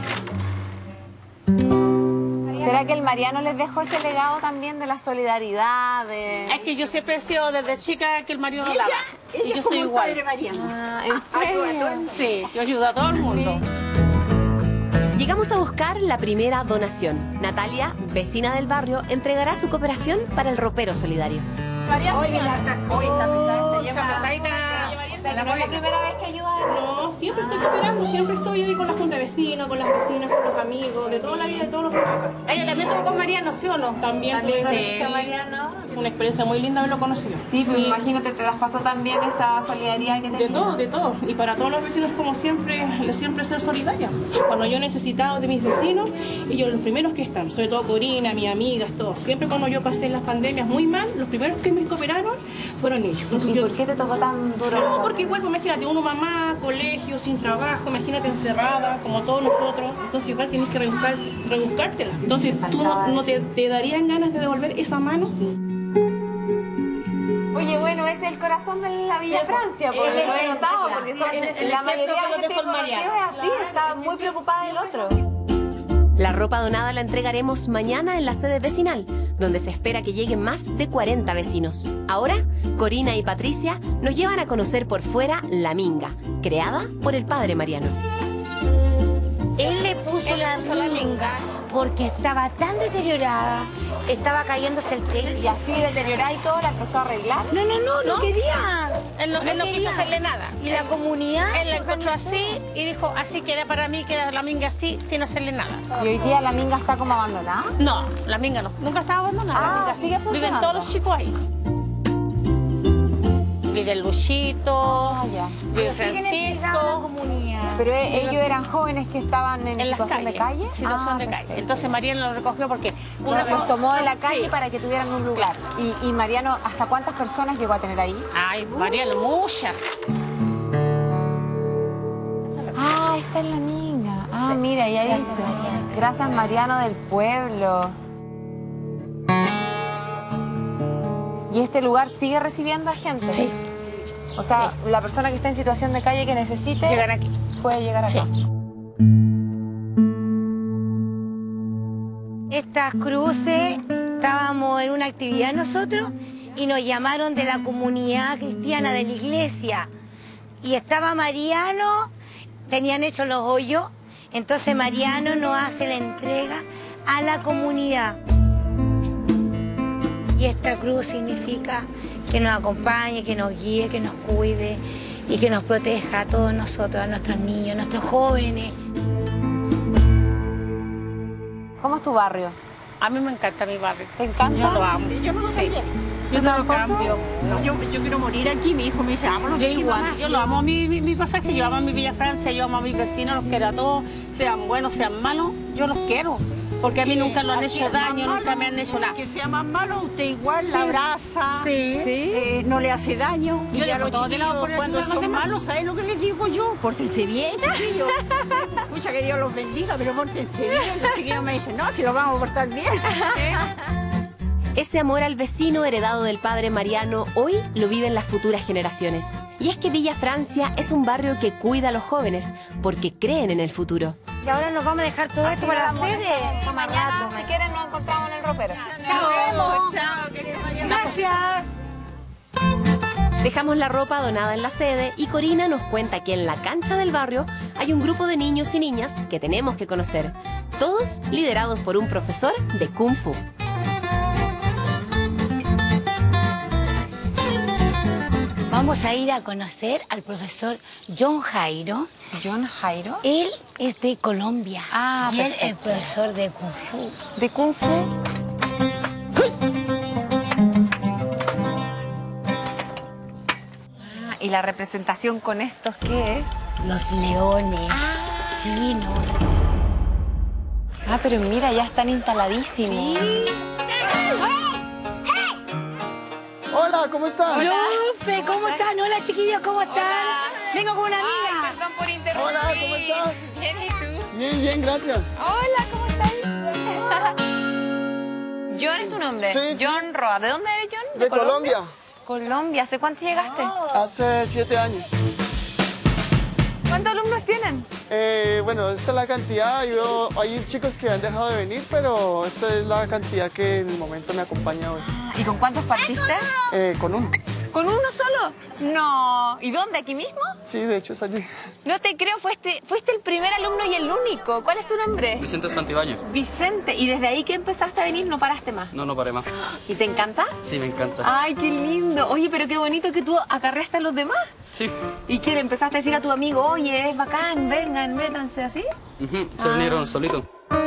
[SPEAKER 3] ¿Será que el Mariano les dejó ese legado también de la solidaridad? De...
[SPEAKER 11] Es que yo siempre he sido desde chica que el marido
[SPEAKER 12] Ella,
[SPEAKER 11] daba.
[SPEAKER 12] ella
[SPEAKER 11] Y yo
[SPEAKER 12] es
[SPEAKER 11] soy
[SPEAKER 12] como el
[SPEAKER 11] igual.
[SPEAKER 12] padre Mariano.
[SPEAKER 3] Ah, ¿en
[SPEAKER 12] Ah, tú,
[SPEAKER 3] serio?
[SPEAKER 12] tú,
[SPEAKER 11] Sí, yo ayudo a todo el mundo.
[SPEAKER 1] Llegamos a buscar la primera donación. Natalia, vecina del barrio, entregará su cooperación para el ropero solidario.
[SPEAKER 2] Hoy viene hartas cosas.
[SPEAKER 3] O sea, que no es la primera vez que ayuda a
[SPEAKER 5] No, siempre estoy cooperando, siempre estoy ahí con la junta de vecinos, con las vecinas, con los amigos, de toda la vida, de todos los acá.
[SPEAKER 11] Ella también tuvo con Mariano, ¿sí o no?
[SPEAKER 5] También,
[SPEAKER 3] También
[SPEAKER 5] tuve-
[SPEAKER 3] conoció a
[SPEAKER 5] sí,
[SPEAKER 3] Mariano.
[SPEAKER 5] fue una experiencia muy linda haberlo conocido.
[SPEAKER 3] Sí, pues imagínate, te traspasó también esa solidaridad que
[SPEAKER 5] De
[SPEAKER 3] tenía.
[SPEAKER 5] todo, de todo. Y para todos los vecinos, como siempre, siempre ser solidaria. Cuando yo he necesitado de mis vecinos, ellos los primeros que están, sobre todo Corina, mis amigas, todos. Siempre cuando yo pasé las pandemias muy mal, los primeros que me cooperaron fueron ellos. Entonces,
[SPEAKER 3] ¿Y
[SPEAKER 5] yo-
[SPEAKER 3] por qué te tocó tan duro?
[SPEAKER 5] No, porque igual, pues, imagínate, uno mamá, colegio, sin trabajo, imagínate encerrada, como todos nosotros. Entonces igual tienes que rebuscar, rebuscártela. Entonces, ¿tú no, no te, te darían ganas de devolver esa mano?
[SPEAKER 3] Oye, bueno, ese es el corazón de la Villa Francia, porque lo he notado, porque son, la mayoría de la gente que conoció es así, está muy preocupada del otro.
[SPEAKER 1] La ropa donada la entregaremos mañana en la sede vecinal, donde se espera que lleguen más de cuarenta vecinos. Ahora, Corina y Patricia nos llevan a conocer por fuera La Minga, creada por el padre Mariano.
[SPEAKER 2] Él le puso
[SPEAKER 11] Él le
[SPEAKER 2] la
[SPEAKER 11] puso la
[SPEAKER 2] minga
[SPEAKER 11] minga.
[SPEAKER 2] porque estaba tan deteriorada, estaba cayéndose el techo.
[SPEAKER 3] Y así deteriorada y todo, la empezó a arreglar.
[SPEAKER 2] No, no, no, no, quería.
[SPEAKER 11] Él no, él no quiso
[SPEAKER 2] quería.
[SPEAKER 11] hacerle nada.
[SPEAKER 2] Y la comunidad.
[SPEAKER 11] Él la encontró así y dijo, así queda para mí, queda la minga así, sin hacerle nada.
[SPEAKER 3] Y hoy día la minga está como abandonada.
[SPEAKER 11] No, la minga no. Nunca estaba abandonada.
[SPEAKER 3] Ah,
[SPEAKER 11] la minga
[SPEAKER 3] sigue funcionando.
[SPEAKER 11] Viven todos los chicos ahí. Vive el Luchito,
[SPEAKER 3] Ah, ya.
[SPEAKER 11] vive
[SPEAKER 2] La
[SPEAKER 11] Francisco.
[SPEAKER 2] comunidad.
[SPEAKER 3] Pero eh, ellos eran jóvenes que estaban en,
[SPEAKER 11] En las
[SPEAKER 3] situación de calle.
[SPEAKER 11] calles. Situación
[SPEAKER 3] Ah,
[SPEAKER 11] de calle.
[SPEAKER 3] perfecto.
[SPEAKER 11] Entonces Mariano lo recogió porque
[SPEAKER 3] Uno los tomó de la calle
[SPEAKER 11] Sí.
[SPEAKER 3] para que tuvieran un lugar. Y, y Mariano, ¿hasta cuántas personas llegó a tener ahí?
[SPEAKER 11] Ay, Mariano, muchas.
[SPEAKER 3] Ah, está en la minga. Ah, mira, ya dice. Gracias, Mariano del pueblo. ¿Y este lugar sigue recibiendo a gente?
[SPEAKER 11] Sí.
[SPEAKER 3] O sea, la persona que está en situación de calle que necesite
[SPEAKER 11] Llegar aquí.
[SPEAKER 3] puede llegar acá.
[SPEAKER 11] Sí.
[SPEAKER 2] Estas cruces, estábamos en una actividad nosotros y nos llamaron de la comunidad cristiana de la iglesia. Y estaba Mariano, tenían hechos los hoyos, entonces Mariano nos hace la entrega a la comunidad. Y esta cruz significa que nos acompañe, que nos guíe, que nos cuide y que nos proteja a todos nosotros, a nuestros niños, a nuestros jóvenes.
[SPEAKER 3] ¿Cómo es tu barrio?
[SPEAKER 11] A mí me encanta mi barrio.
[SPEAKER 3] ¿Te encanta?
[SPEAKER 11] Yo lo amo.
[SPEAKER 12] Yo no lo
[SPEAKER 11] Sí.
[SPEAKER 12] cambié.
[SPEAKER 11] Yo no lo cambio.
[SPEAKER 12] No, yo, yo quiero morir aquí. Mi hijo me dice, vámonos.
[SPEAKER 11] Yo
[SPEAKER 12] aquí,
[SPEAKER 11] igual,
[SPEAKER 12] mamá.
[SPEAKER 11] yo lo amo mi, mi, mi pasaje, yo amo a mi Villa Francia, yo amo a mis vecinos, los quiero a todos, sean buenos, sean malos, yo los quiero. Porque a mí nunca lo han
[SPEAKER 12] Aquí
[SPEAKER 11] hecho
[SPEAKER 12] es más
[SPEAKER 11] daño,
[SPEAKER 12] malo,
[SPEAKER 11] nunca me han hecho nada.
[SPEAKER 12] Que sea más malo, usted igual la abraza,
[SPEAKER 11] Sí.
[SPEAKER 3] ¿Sí?
[SPEAKER 12] eh, no le hace daño.
[SPEAKER 11] Yo
[SPEAKER 12] Y a
[SPEAKER 11] dejo
[SPEAKER 12] los
[SPEAKER 11] todo de lado
[SPEAKER 12] chiquillos,
[SPEAKER 11] por el
[SPEAKER 12] cuando
[SPEAKER 11] ayudar a los
[SPEAKER 12] son
[SPEAKER 11] demás.
[SPEAKER 12] malos, ¿sabes lo que les digo yo? Pórtense bien, chiquillos. Pucha, que Dios los bendiga, pero pórtense bien. Los chiquillos me dicen, no, si los vamos a portar bien.
[SPEAKER 1] Ese amor al vecino heredado del padre Mariano hoy lo viven las futuras generaciones. Y es que Villa Francia es un barrio que cuida a los jóvenes porque creen en el futuro.
[SPEAKER 2] Y ahora nos vamos a dejar todo esto para la sede.
[SPEAKER 3] Mañana, si quieren, nos encontramos en el ropero.
[SPEAKER 2] Chao.
[SPEAKER 11] Chao, querida Mariana.
[SPEAKER 2] Gracias.
[SPEAKER 1] Dejamos la ropa donada en la sede y Corina nos cuenta que en la cancha del barrio hay un grupo de niños y niñas que tenemos que conocer, todos liderados por un profesor de Kung Fu.
[SPEAKER 2] Vamos a ir a conocer al profesor John Jairo.
[SPEAKER 3] ¿John Jairo?
[SPEAKER 2] Él es de Colombia.
[SPEAKER 3] Ah,
[SPEAKER 2] y él es
[SPEAKER 3] perfecto.
[SPEAKER 2] profesor de Kung Fu.
[SPEAKER 3] ¿De Kung Fu? Ah, ¿y la representación con estos qué es?
[SPEAKER 2] Los leones chinos.
[SPEAKER 3] Ah, pero mira, ya están instaladísimos.
[SPEAKER 9] Hola, ¿cómo están?
[SPEAKER 2] Lupe, ¿cómo están? Hola, chiquillos, ¿cómo están? Vengo con una amiga.
[SPEAKER 3] Ay, perdón por interrumpir.
[SPEAKER 9] Hola, ¿cómo estás?
[SPEAKER 3] Bien, ¿y tú?
[SPEAKER 9] Bien, bien, gracias.
[SPEAKER 3] Hola, ¿cómo estás? John es tu nombre.
[SPEAKER 9] Sí, sí.
[SPEAKER 3] John Roa. ¿De dónde eres, John?
[SPEAKER 9] De Colombia.
[SPEAKER 3] Colombia. ¿Hace cuánto llegaste?
[SPEAKER 9] Hace siete años.
[SPEAKER 3] ¿Cuántos alumnos tienen?
[SPEAKER 9] Eh, bueno, esta es la cantidad. Yo, hay chicos que han dejado de venir, pero esta es la cantidad que en el momento me acompaña hoy.
[SPEAKER 3] ¿Y con cuántos partiste?
[SPEAKER 9] Eh, con uno.
[SPEAKER 3] ¿Con uno solo? No. ¿Y dónde? ¿Aquí mismo?
[SPEAKER 9] Sí, de hecho está allí.
[SPEAKER 3] No te creo. Fuiste, fuiste el primer alumno y el único. ¿Cuál es tu nombre?
[SPEAKER 7] Vicente Santibáñez.
[SPEAKER 3] Vicente. ¿Y desde ahí que empezaste a venir no paraste más?
[SPEAKER 7] No, no paré más.
[SPEAKER 3] ¿Y te encanta?
[SPEAKER 7] Sí, me encanta.
[SPEAKER 3] Ay, qué lindo. Oye, pero qué bonito que tú acarreaste a los demás.
[SPEAKER 7] Sí.
[SPEAKER 3] ¿Y qué? ¿Le empezaste a decir a tu amigo, oye, es bacán, vengan, métanse así?
[SPEAKER 7] Ujú, se vinieron solitos.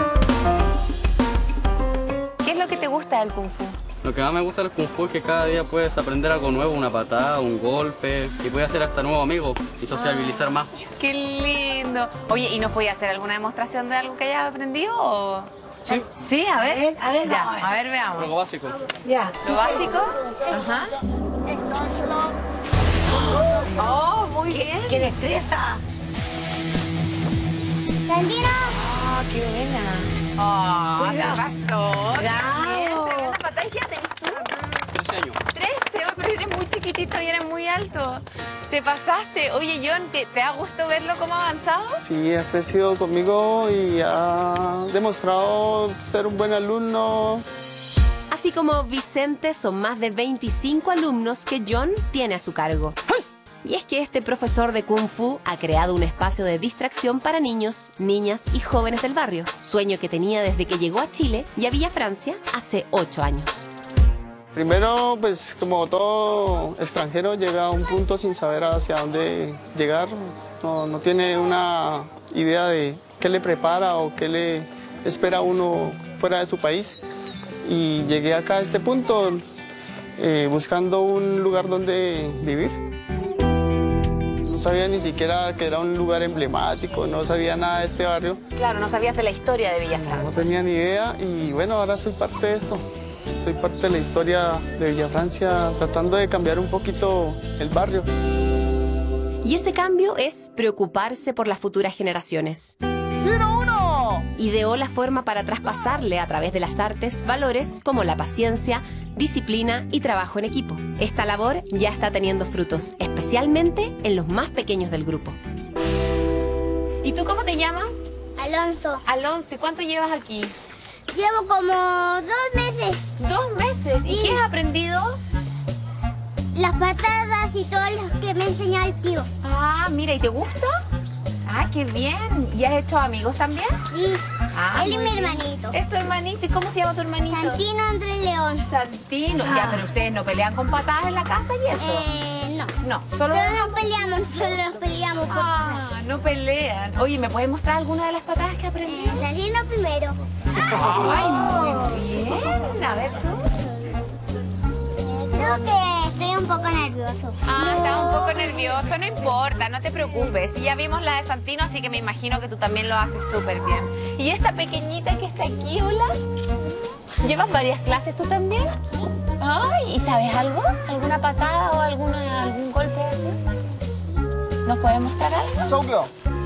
[SPEAKER 3] ¿Qué es lo que te gusta del Kung Fu?
[SPEAKER 7] Lo que más me gusta del Kung Fu es que cada día puedes aprender algo nuevo, una patada, un golpe, y puedes hacer hasta nuevos amigos y sociabilizar más.
[SPEAKER 3] ¡Qué lindo! Oye, ¿y nos podías hacer alguna demostración de algo que hayas aprendido o...?
[SPEAKER 7] Sí.
[SPEAKER 3] Sí, a ver.
[SPEAKER 2] A ver,
[SPEAKER 3] ya,
[SPEAKER 2] vamos a ver.
[SPEAKER 3] a ver, veamos.
[SPEAKER 7] Algo básico.
[SPEAKER 2] Ya.
[SPEAKER 3] ¿Lo básico? Ajá. ¡Oh, muy bien!
[SPEAKER 2] ¡Qué destreza!
[SPEAKER 4] Santino.
[SPEAKER 3] ¡Ah, qué buena! ¡Oh, se
[SPEAKER 2] Cuidado.
[SPEAKER 3] pasó!
[SPEAKER 2] Bravo.
[SPEAKER 3] ¿Cuántas patas ya tenés tú?
[SPEAKER 7] trece años.
[SPEAKER 3] trece, oh, pero eres muy chiquitito y eres muy alto. Te pasaste. Oye, John, ¿te, te ha gustado verlo cómo ha avanzado?
[SPEAKER 9] Sí, ha crecido conmigo y ha demostrado ser un buen alumno.
[SPEAKER 1] Así como Vicente, son más de veinticinco alumnos que John tiene a su cargo. Y es que este profesor de Kung Fu ha creado un espacio de distracción para niños, niñas y jóvenes del barrio, sueño que tenía desde que llegó a Chile y a Villa Francia hace ocho años.
[SPEAKER 9] Primero, pues como todo extranjero, llega a un punto sin saber hacia dónde llegar. No, no tiene una idea de qué le prepara o qué le espera a uno fuera de su país. Y llegué acá a este punto eh, buscando un lugar donde vivir. No sabía ni siquiera que era un lugar emblemático, no sabía nada de este barrio.
[SPEAKER 3] Claro, no sabías de la historia de Villa
[SPEAKER 9] No
[SPEAKER 3] Francia.
[SPEAKER 9] tenía ni idea y bueno, ahora soy parte de esto. Soy parte de la historia de Villa Francia, tratando de cambiar un poquito el barrio.
[SPEAKER 1] Y ese cambio es preocuparse por las futuras generaciones.
[SPEAKER 9] ¡Quiero uno!
[SPEAKER 1] Ideó la forma para traspasarle a través de las artes valores como la paciencia, disciplina y trabajo en equipo. Esta labor ya está teniendo frutos, especialmente en los más pequeños del grupo.
[SPEAKER 3] ¿Y tú cómo te llamas?
[SPEAKER 4] Alonso.
[SPEAKER 3] Alonso. ¿Y cuánto llevas aquí?
[SPEAKER 4] Llevo como dos meses.
[SPEAKER 3] Dos meses. ¿Y
[SPEAKER 4] Sí.
[SPEAKER 3] qué has aprendido?
[SPEAKER 4] Las patadas y todo lo que me enseñó el tío.
[SPEAKER 3] Ah, mira, ¿y te gusta? Ah, qué bien. ¿Y has hecho amigos también?
[SPEAKER 4] Sí.
[SPEAKER 3] Ah,
[SPEAKER 4] Él y
[SPEAKER 3] muy
[SPEAKER 4] mi
[SPEAKER 3] bien.
[SPEAKER 4] hermanito.
[SPEAKER 3] ¿Es tu hermanito? ¿Y cómo se llama tu hermanito?
[SPEAKER 4] Santino Andrés León.
[SPEAKER 3] Santino. Ya, pero ustedes no pelean con patadas en la casa y eso.
[SPEAKER 4] Eh,
[SPEAKER 3] No. No, solo...
[SPEAKER 4] Solo nos peleamos, solo nos peleamos. Por
[SPEAKER 3] Ah, no pelean. Oye, ¿me puedes mostrar alguna de las patadas que aprendí?
[SPEAKER 4] eh, Salirnos primero.
[SPEAKER 3] Ay, muy bien. A ver tú.
[SPEAKER 4] Creo que estoy un poco nervioso.
[SPEAKER 3] Ah, estaba un poco nervioso. No importa, no te preocupes. Sí, ya vimos la de Santino, así que me imagino que tú también lo haces súper bien. ¿Y esta pequeñita que está aquí, hola? ¿Llevas varias clases tú también? Ay, ¿y sabes algo? ¿Alguna patada o alguna, algún golpe así? ¿Nos puedes mostrar algo?
[SPEAKER 9] Sogyo.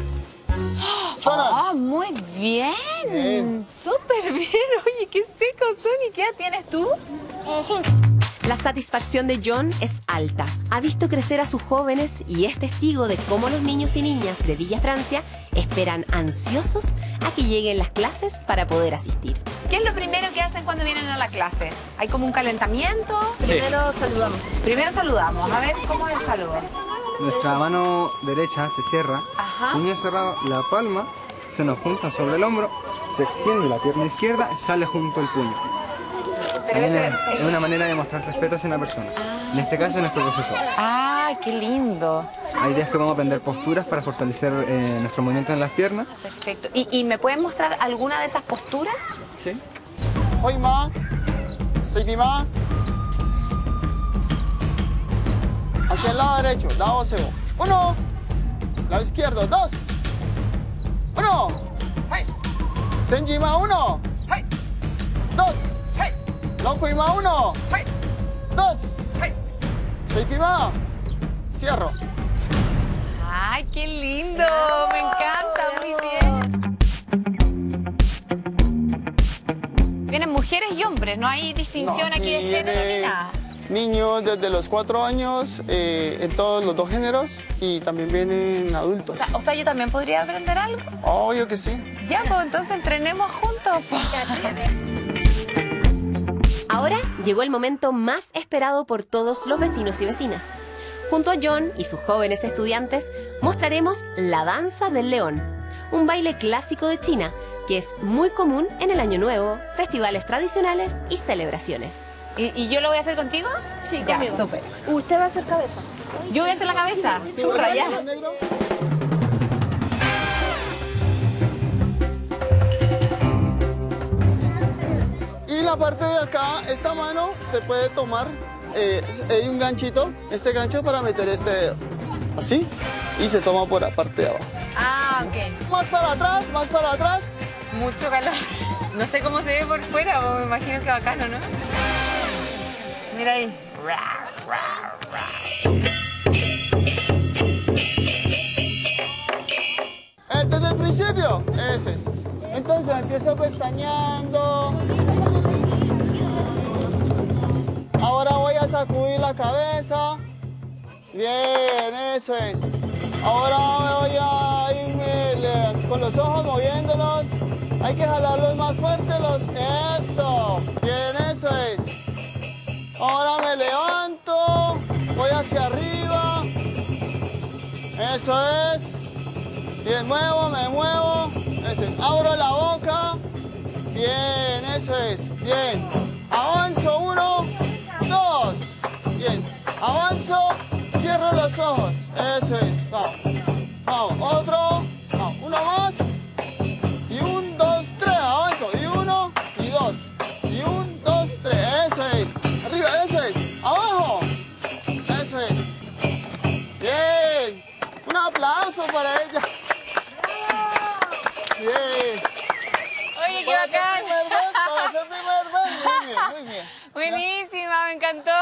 [SPEAKER 3] Ah, muy bien.
[SPEAKER 9] Bien.
[SPEAKER 3] Súper bien. Oye, qué secos son. ¿Y qué edad tienes tú?
[SPEAKER 4] Eh, sí.
[SPEAKER 1] La satisfacción de John es alta. Ha visto crecer a sus jóvenes y es testigo de cómo los niños y niñas de Villa Francia esperan ansiosos a que lleguen las clases para poder asistir.
[SPEAKER 3] ¿Qué es lo primero que hacen cuando vienen a la clase? ¿Hay como un calentamiento?
[SPEAKER 7] Sí.
[SPEAKER 3] Primero saludamos. Primero saludamos. A ver, ¿cómo es el saludo?
[SPEAKER 6] Nuestra mano derecha se cierra,
[SPEAKER 3] Ajá.
[SPEAKER 6] puño cerrado, la palma se nos junta sobre el hombro, se extiende la pierna izquierda y sale junto el puño.
[SPEAKER 3] Pero ese,
[SPEAKER 6] Es
[SPEAKER 3] ese-
[SPEAKER 6] una manera de mostrar respeto hacia una persona. En este caso, nuestro profesor.
[SPEAKER 3] Ah, qué lindo.
[SPEAKER 6] Hay días que vamos a aprender posturas para fortalecer eh, nuestro movimiento en las piernas.
[SPEAKER 3] Perfecto. ¿Y, ¿Y me pueden mostrar alguna de esas posturas?
[SPEAKER 6] Sí.
[SPEAKER 9] Hoy ma. Seibima. Hacia el lado derecho, dado sebo. Uno. Lado izquierdo, dos. Uno. Tenjima, uno. Dos. Lonkuima, uno. Dos. Seipima. Cierro.
[SPEAKER 3] ¡Ay, qué lindo! Me encanta, muy bien. Vienen mujeres y hombres, no hay distinción
[SPEAKER 9] No,
[SPEAKER 3] aquí de género ni
[SPEAKER 9] viene
[SPEAKER 3] nada.
[SPEAKER 9] Niños desde los cuatro años, eh, en todos los dos géneros, y también vienen
[SPEAKER 3] O
[SPEAKER 9] adultos.
[SPEAKER 3] sea, o sea, yo también podría aprender algo.
[SPEAKER 9] Obvio que sí.
[SPEAKER 3] Ya, pues entonces entrenemos juntos. Pues.
[SPEAKER 1] Ahora llegó el momento más esperado por todos los vecinos y vecinas. Junto a John y sus jóvenes estudiantes mostraremos la danza del león, un baile clásico de China que es muy común en el Año Nuevo, festivales tradicionales y celebraciones.
[SPEAKER 3] ¿Y, y yo lo voy a hacer contigo?
[SPEAKER 13] Sí,
[SPEAKER 3] ya,
[SPEAKER 13] conmigo.
[SPEAKER 3] súper.
[SPEAKER 13] Usted va a hacer cabeza.
[SPEAKER 3] Yo voy a hacer la cabeza. Churra, ya.
[SPEAKER 9] Y la parte de acá, esta mano se puede tomar, eh, hay un ganchito, este gancho para meter este dedo, así, y se toma por la parte de abajo.
[SPEAKER 3] Ah, ok.
[SPEAKER 9] Más para atrás, más para atrás.
[SPEAKER 3] Mucho calor. No sé cómo se ve por fuera, pero me imagino que bacano, ¿no? Mira ahí.
[SPEAKER 9] Eh, desde el principio, eso es. Entonces empiezo pestañeando. Ahora voy a sacudir la cabeza. Bien, eso es. Ahora voy a irme le- con los ojos moviéndolos. Hay que jalarlos más fuerte. Los... Eso. Bien, eso es. Ahora me levanto. Voy hacia arriba. Eso es. Bien, muevo, me muevo. Eso es. Abro la boca. Bien, eso es. Bien. Avanzo, uno, dos. Bien. Avanzo, cierro los ojos. Eso es. Vamos. Vamos. Otro. Vamos. Uno más. Y un, dos, tres. Avanzo. Y uno, y dos. Y un, dos, tres. Eso es. Arriba, eso es. Abajo. Eso es. Bien. Un aplauso para ella. Bien.
[SPEAKER 3] Oye, qué
[SPEAKER 9] Para hacer
[SPEAKER 3] bacán.
[SPEAKER 9] primer vez, para hacer primer vez. Muy bien, muy bien.
[SPEAKER 3] Buenísima, me encantó.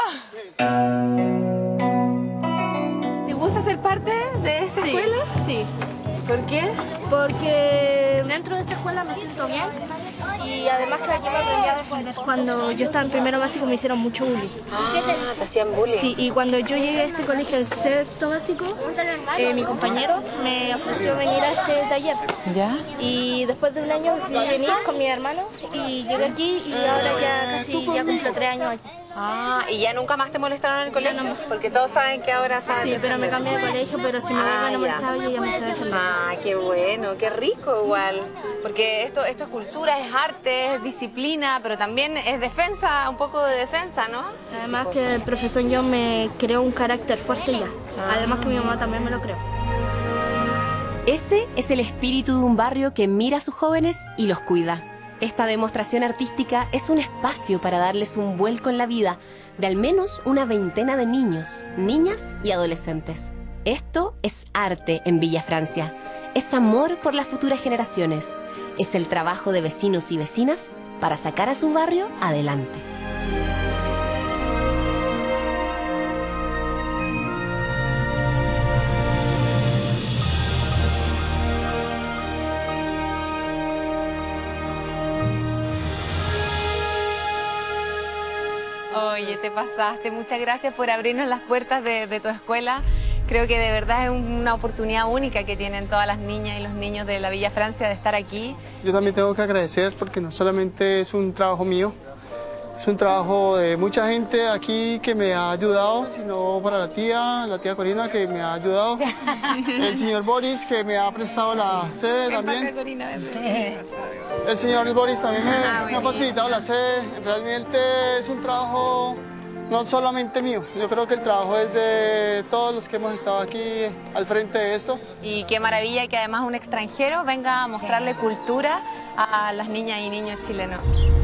[SPEAKER 3] ¿Te gusta ser parte de esta
[SPEAKER 13] Sí,
[SPEAKER 3] escuela?
[SPEAKER 13] sí.
[SPEAKER 3] ¿Por qué?
[SPEAKER 13] Porque dentro de esta escuela me siento bien y además que aquí me aprendí a defender. Cuando yo estaba en primero básico me hicieron mucho bullying.
[SPEAKER 3] Ah, te hacían bullying.
[SPEAKER 13] Sí, y cuando yo llegué a este colegio en sexto básico, eh, mi compañero me ofreció venir a este taller.
[SPEAKER 3] ¿Ya?
[SPEAKER 13] Y después de un año decidí venir con mi hermano y llegué aquí y ahora ya casi ya cumplo tres años aquí.
[SPEAKER 3] Ah, ¿y ya nunca más te molestaron en el colegio? No. Porque todos saben que ahora saben.
[SPEAKER 13] Sí, pero me cambié de colegio, pero si me
[SPEAKER 3] ah,
[SPEAKER 13] vuelven a molestar yo ya me sé defender.
[SPEAKER 3] Ah, qué bueno, qué rico igual. Porque esto, esto es cultura, es arte, es disciplina, pero también es defensa, un poco de defensa, ¿no?
[SPEAKER 13] Sí, además que el profesor John me creó un carácter fuerte ya. Ah. Además que mi mamá también me lo creó.
[SPEAKER 1] Ese es el espíritu de un barrio que mira a sus jóvenes y los cuida. Esta demostración artística es un espacio para darles un vuelco en la vida de al menos una veintena de niños, niñas y adolescentes. Esto es arte en Villa Francia. Es amor por las futuras generaciones. Es el trabajo de vecinos y vecinas para sacar a su barrio adelante.
[SPEAKER 3] Oye, te pasaste. Muchas gracias por abrirnos las puertas de, de tu escuela. Creo que de verdad es una oportunidad única que tienen todas las niñas y los niños de la Villa Francia de estar aquí.
[SPEAKER 9] Yo también tengo que agradecer porque no solamente es un trabajo mío, es un trabajo de mucha gente aquí que me ha ayudado, sino para la tía, la tía Corina que me ha ayudado, el señor Boris que me ha prestado la sede también. El señor Boris también me, ah, me ha facilitado la sede. Realmente es un trabajo no solamente mío, yo creo que el trabajo es de todos los que hemos estado aquí al frente de esto.
[SPEAKER 3] Y qué maravilla que además un extranjero venga a mostrarle sí. cultura a las niñas y niños chilenos.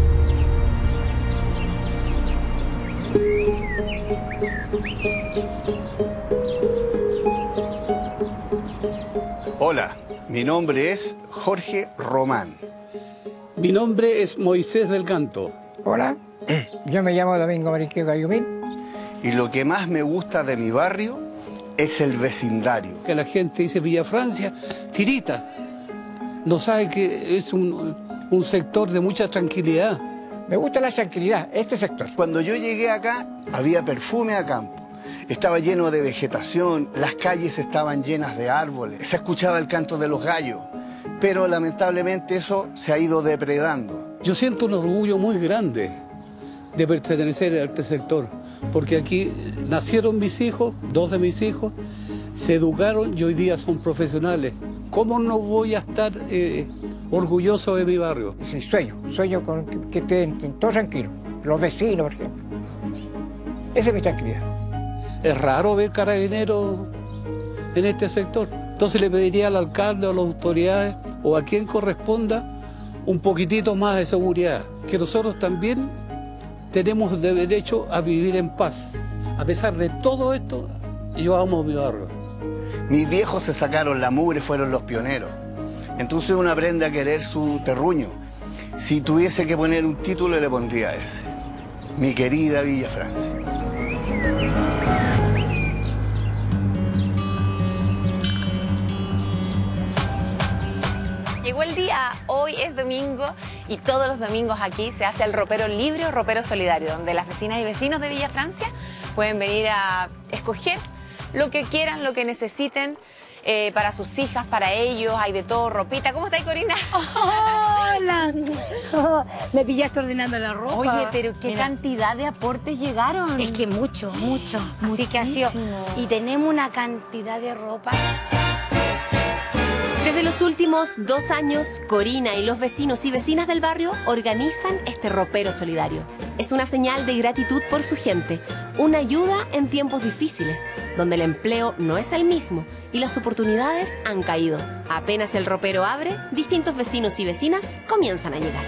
[SPEAKER 14] Hola, mi nombre es Jorge Román.
[SPEAKER 15] Mi nombre es Moisés del Canto.
[SPEAKER 16] Hola, yo me llamo Domingo Mariqueo Gayumín.
[SPEAKER 14] Y lo que más me gusta de mi barrio es el vecindario.
[SPEAKER 15] Que la gente dice Villa Francia, tirita. No sabe que es un, un sector de mucha tranquilidad.
[SPEAKER 16] Me gusta la tranquilidad, este sector.
[SPEAKER 14] Cuando yo llegué acá, había perfume a campo. Estaba lleno de vegetación, las calles estaban llenas de árboles, se escuchaba el canto de los gallos. Pero lamentablemente eso se ha ido depredando.
[SPEAKER 15] Yo siento un orgullo muy grande de pertenecer a este sector, porque aquí nacieron mis hijos, dos de mis hijos, se educaron y hoy día son profesionales. ¿Cómo no voy a estar eh, orgulloso de mi barrio?
[SPEAKER 16] Sí, sueño, sueño con que, que estén todos tranquilos, los vecinos, por ejemplo. Esa es mi tranquilidad.
[SPEAKER 15] Es raro ver carabineros en este sector. Entonces le pediría al alcalde o a las autoridades o a quien corresponda un poquitito más de seguridad. Que nosotros también tenemos de derecho a vivir en paz. A pesar de todo esto, yo amo mi barrio.
[SPEAKER 14] Mis viejos se sacaron la mugre, fueron los pioneros. Entonces uno aprende a querer su terruño. Si tuviese que poner un título, le pondría ese. Mi querida Villa Francia.
[SPEAKER 3] Llegó el día, hoy es domingo y todos los domingos aquí se hace el ropero libre o ropero solidario, donde las vecinas y vecinos de Villa Francia pueden venir a escoger lo que quieran, lo que necesiten eh, para sus hijas, para ellos, hay de todo, ropita. ¿Cómo estás, Corina?
[SPEAKER 2] Hola, oh, me pillaste ordenando la ropa.
[SPEAKER 3] Oye, pero qué
[SPEAKER 2] Mira.
[SPEAKER 3] cantidad de aportes llegaron.
[SPEAKER 2] Es que mucho, mucho. Muchísimo. Así que ha sido. Y tenemos una cantidad de ropa.
[SPEAKER 1] Desde los últimos dos años, Corina y los vecinos y vecinas del barrio organizan este ropero solidario. Es una señal de gratitud por su gente, una ayuda en tiempos difíciles, donde el empleo no es el mismo y las oportunidades han caído. Apenas el ropero abre, distintos vecinos y vecinas comienzan a llegar.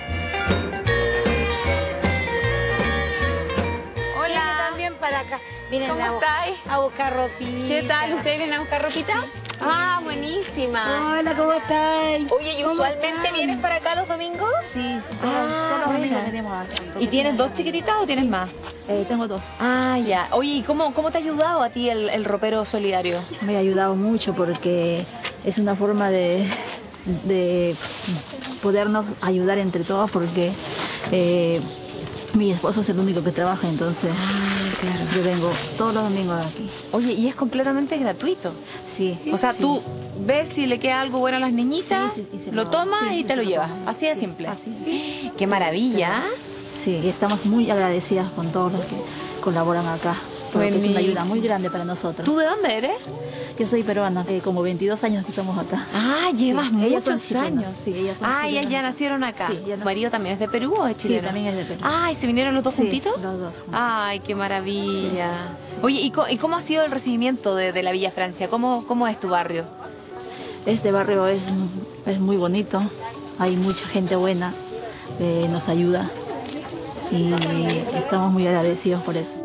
[SPEAKER 2] Hola. Viene también para acá. Vienen
[SPEAKER 3] ¿Cómo
[SPEAKER 2] a,
[SPEAKER 3] estáis?
[SPEAKER 2] A buscar ropita.
[SPEAKER 3] ¿Qué tal? ¿Ustedes vienen a buscar ropita? Ah, buenísima.
[SPEAKER 2] Hola, ¿cómo estás?
[SPEAKER 3] Oye, ¿y usualmente vienes para acá los domingos?
[SPEAKER 12] Sí,
[SPEAKER 3] todos,
[SPEAKER 12] ah,
[SPEAKER 3] todos los domingos venimos acá. ¿Y tienes dos chiquititas o tienes más?
[SPEAKER 12] Eh, tengo dos.
[SPEAKER 3] Ah, ya. Oye, ¿y cómo, cómo te ha ayudado a ti el, el ropero solidario?
[SPEAKER 12] Me ha ayudado mucho porque es una forma de, de podernos ayudar entre todos porque eh, mi esposo es el único que trabaja, entonces ah, claro. yo vengo todos los domingos aquí.
[SPEAKER 3] Oye, ¿y es completamente gratuito?
[SPEAKER 12] Sí.
[SPEAKER 3] O sea,
[SPEAKER 12] sí.
[SPEAKER 3] tú ves si le queda algo bueno a las niñitas,
[SPEAKER 12] sí, sí, sí,
[SPEAKER 3] lo tomas
[SPEAKER 12] sí,
[SPEAKER 3] y
[SPEAKER 12] sí,
[SPEAKER 3] te lo
[SPEAKER 12] lo
[SPEAKER 3] llevas.
[SPEAKER 12] tomo.
[SPEAKER 3] Así de
[SPEAKER 12] Sí,
[SPEAKER 3] simple.
[SPEAKER 12] así es.
[SPEAKER 3] ¡Qué maravilla!
[SPEAKER 12] Sí, y estamos muy agradecidas con todos los que colaboran acá, porque es una ayuda muy grande para nosotros.
[SPEAKER 1] ¿Tú de dónde eres?
[SPEAKER 12] Yo soy peruana, eh, como veintidós años que estamos acá.
[SPEAKER 1] Ah, llevas
[SPEAKER 12] sí,
[SPEAKER 1] muchos años.
[SPEAKER 12] Sí, ellas son
[SPEAKER 1] Ah, ellas
[SPEAKER 12] chilenas.
[SPEAKER 1] ya nacieron acá.
[SPEAKER 12] Sí, ya
[SPEAKER 1] ¿Tu
[SPEAKER 12] no-
[SPEAKER 1] marido también es de Perú o es chileno?
[SPEAKER 12] Sí, también es de Perú.
[SPEAKER 1] Ah, ¿y se vinieron los dos
[SPEAKER 12] Sí,
[SPEAKER 1] juntitos?
[SPEAKER 12] los dos juntos.
[SPEAKER 1] Ay, qué maravilla. Oye, ¿y cómo, y cómo ha sido el recibimiento de, de la Villa Francia? ¿Cómo, cómo es tu barrio?
[SPEAKER 12] Este barrio es, es muy bonito, hay mucha gente buena, eh, nos ayuda y estamos muy agradecidos por eso.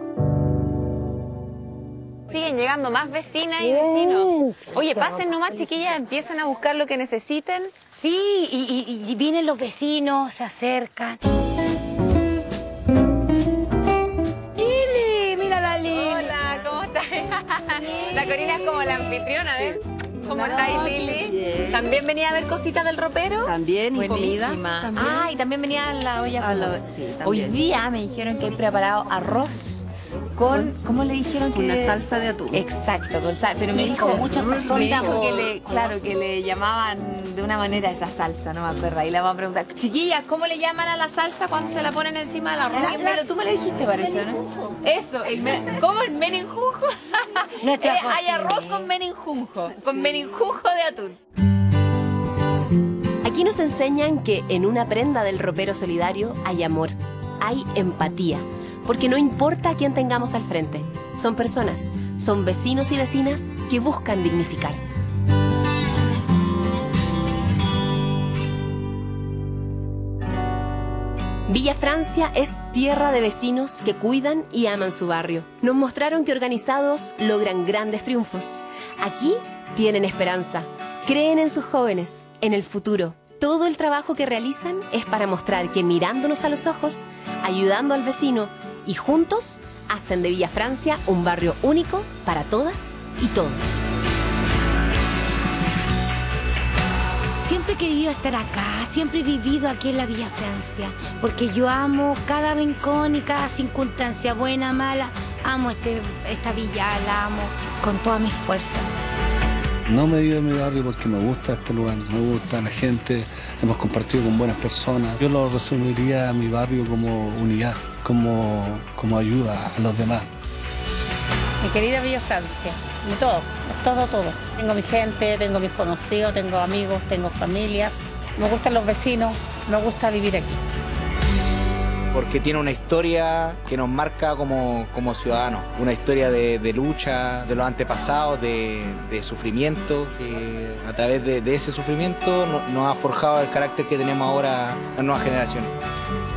[SPEAKER 3] Siguen llegando más vecinas y vecinos. Oye, pasen nomás, chiquillas, empiezan a buscar lo que necesiten.
[SPEAKER 2] Sí, y, y- y vienen los vecinos, se acercan. Lili, mira la Lili.
[SPEAKER 3] Hola, ¿cómo estás? La Corina es como la anfitriona, ¿ves? ¿Cómo estáis, Lili? ¿También venía a ver cositas del ropero?
[SPEAKER 17] También, y comida.
[SPEAKER 3] Buenísima.
[SPEAKER 17] También.
[SPEAKER 3] Ah, y también venía a la olla
[SPEAKER 17] A la-
[SPEAKER 3] común.
[SPEAKER 17] sí, también.
[SPEAKER 3] Hoy día me dijeron que hay preparado arroz con, ¿cómo le dijeron que?
[SPEAKER 17] Una salsa de atún.
[SPEAKER 3] Exacto, con sal, pero me
[SPEAKER 2] Y
[SPEAKER 3] dijo
[SPEAKER 2] con mucho sazón
[SPEAKER 3] me
[SPEAKER 2] de
[SPEAKER 3] dijo
[SPEAKER 2] amor.
[SPEAKER 3] que le, claro, que le llamaban de una manera esa salsa, no me acuerdo. Ahí le vamos a preguntar, chiquillas, ¿cómo le llaman a la salsa cuando se la ponen encima del arroz? Pero tú me lo dijiste, parece, ¿no? Eso, el me- ¿cómo el menenjunjo?
[SPEAKER 2] Nuestra
[SPEAKER 3] Eh, hay
[SPEAKER 2] cocina.
[SPEAKER 3] arroz con menenjunjo, con menenjunjo de atún.
[SPEAKER 1] Aquí nos enseñan que en una prenda del ropero solidario hay amor, hay empatía, porque no importa a quién tengamos al frente, son personas, son vecinos y vecinas que buscan dignificar. Villa Francia es tierra de vecinos que cuidan y aman su barrio. Nos mostraron que organizados logran grandes triunfos. Aquí tienen esperanza, creen en sus jóvenes, en el futuro. Todo el trabajo que realizan es para mostrar que mirándonos a los ojos, ayudando al vecino y juntos hacen de Villa Francia un barrio único para todas y todos.
[SPEAKER 2] Siempre he querido estar acá, siempre he vivido aquí en la Villa Francia, porque yo amo cada rincón y cada circunstancia, buena, mala, amo este, esta villa, la amo con todas mis fuerzas.
[SPEAKER 8] No me he ido de mi barrio porque me gusta este lugar, me gusta la gente, hemos compartido con buenas personas. Yo lo resumiría a mi barrio como unidad, como, como ayuda a los demás.
[SPEAKER 11] Mi querida Villa Francia, mi todo, es todo, todo. Tengo mi gente, tengo mis conocidos, tengo amigos, tengo familias. Me gustan los vecinos, me gusta vivir aquí.
[SPEAKER 6] Porque tiene una historia que nos marca como, como ciudadanos, una historia de, de lucha, de los antepasados, de, de sufrimiento, que a través de, de ese sufrimiento no- nos ha forjado el carácter que tenemos ahora las nuevas generaciones.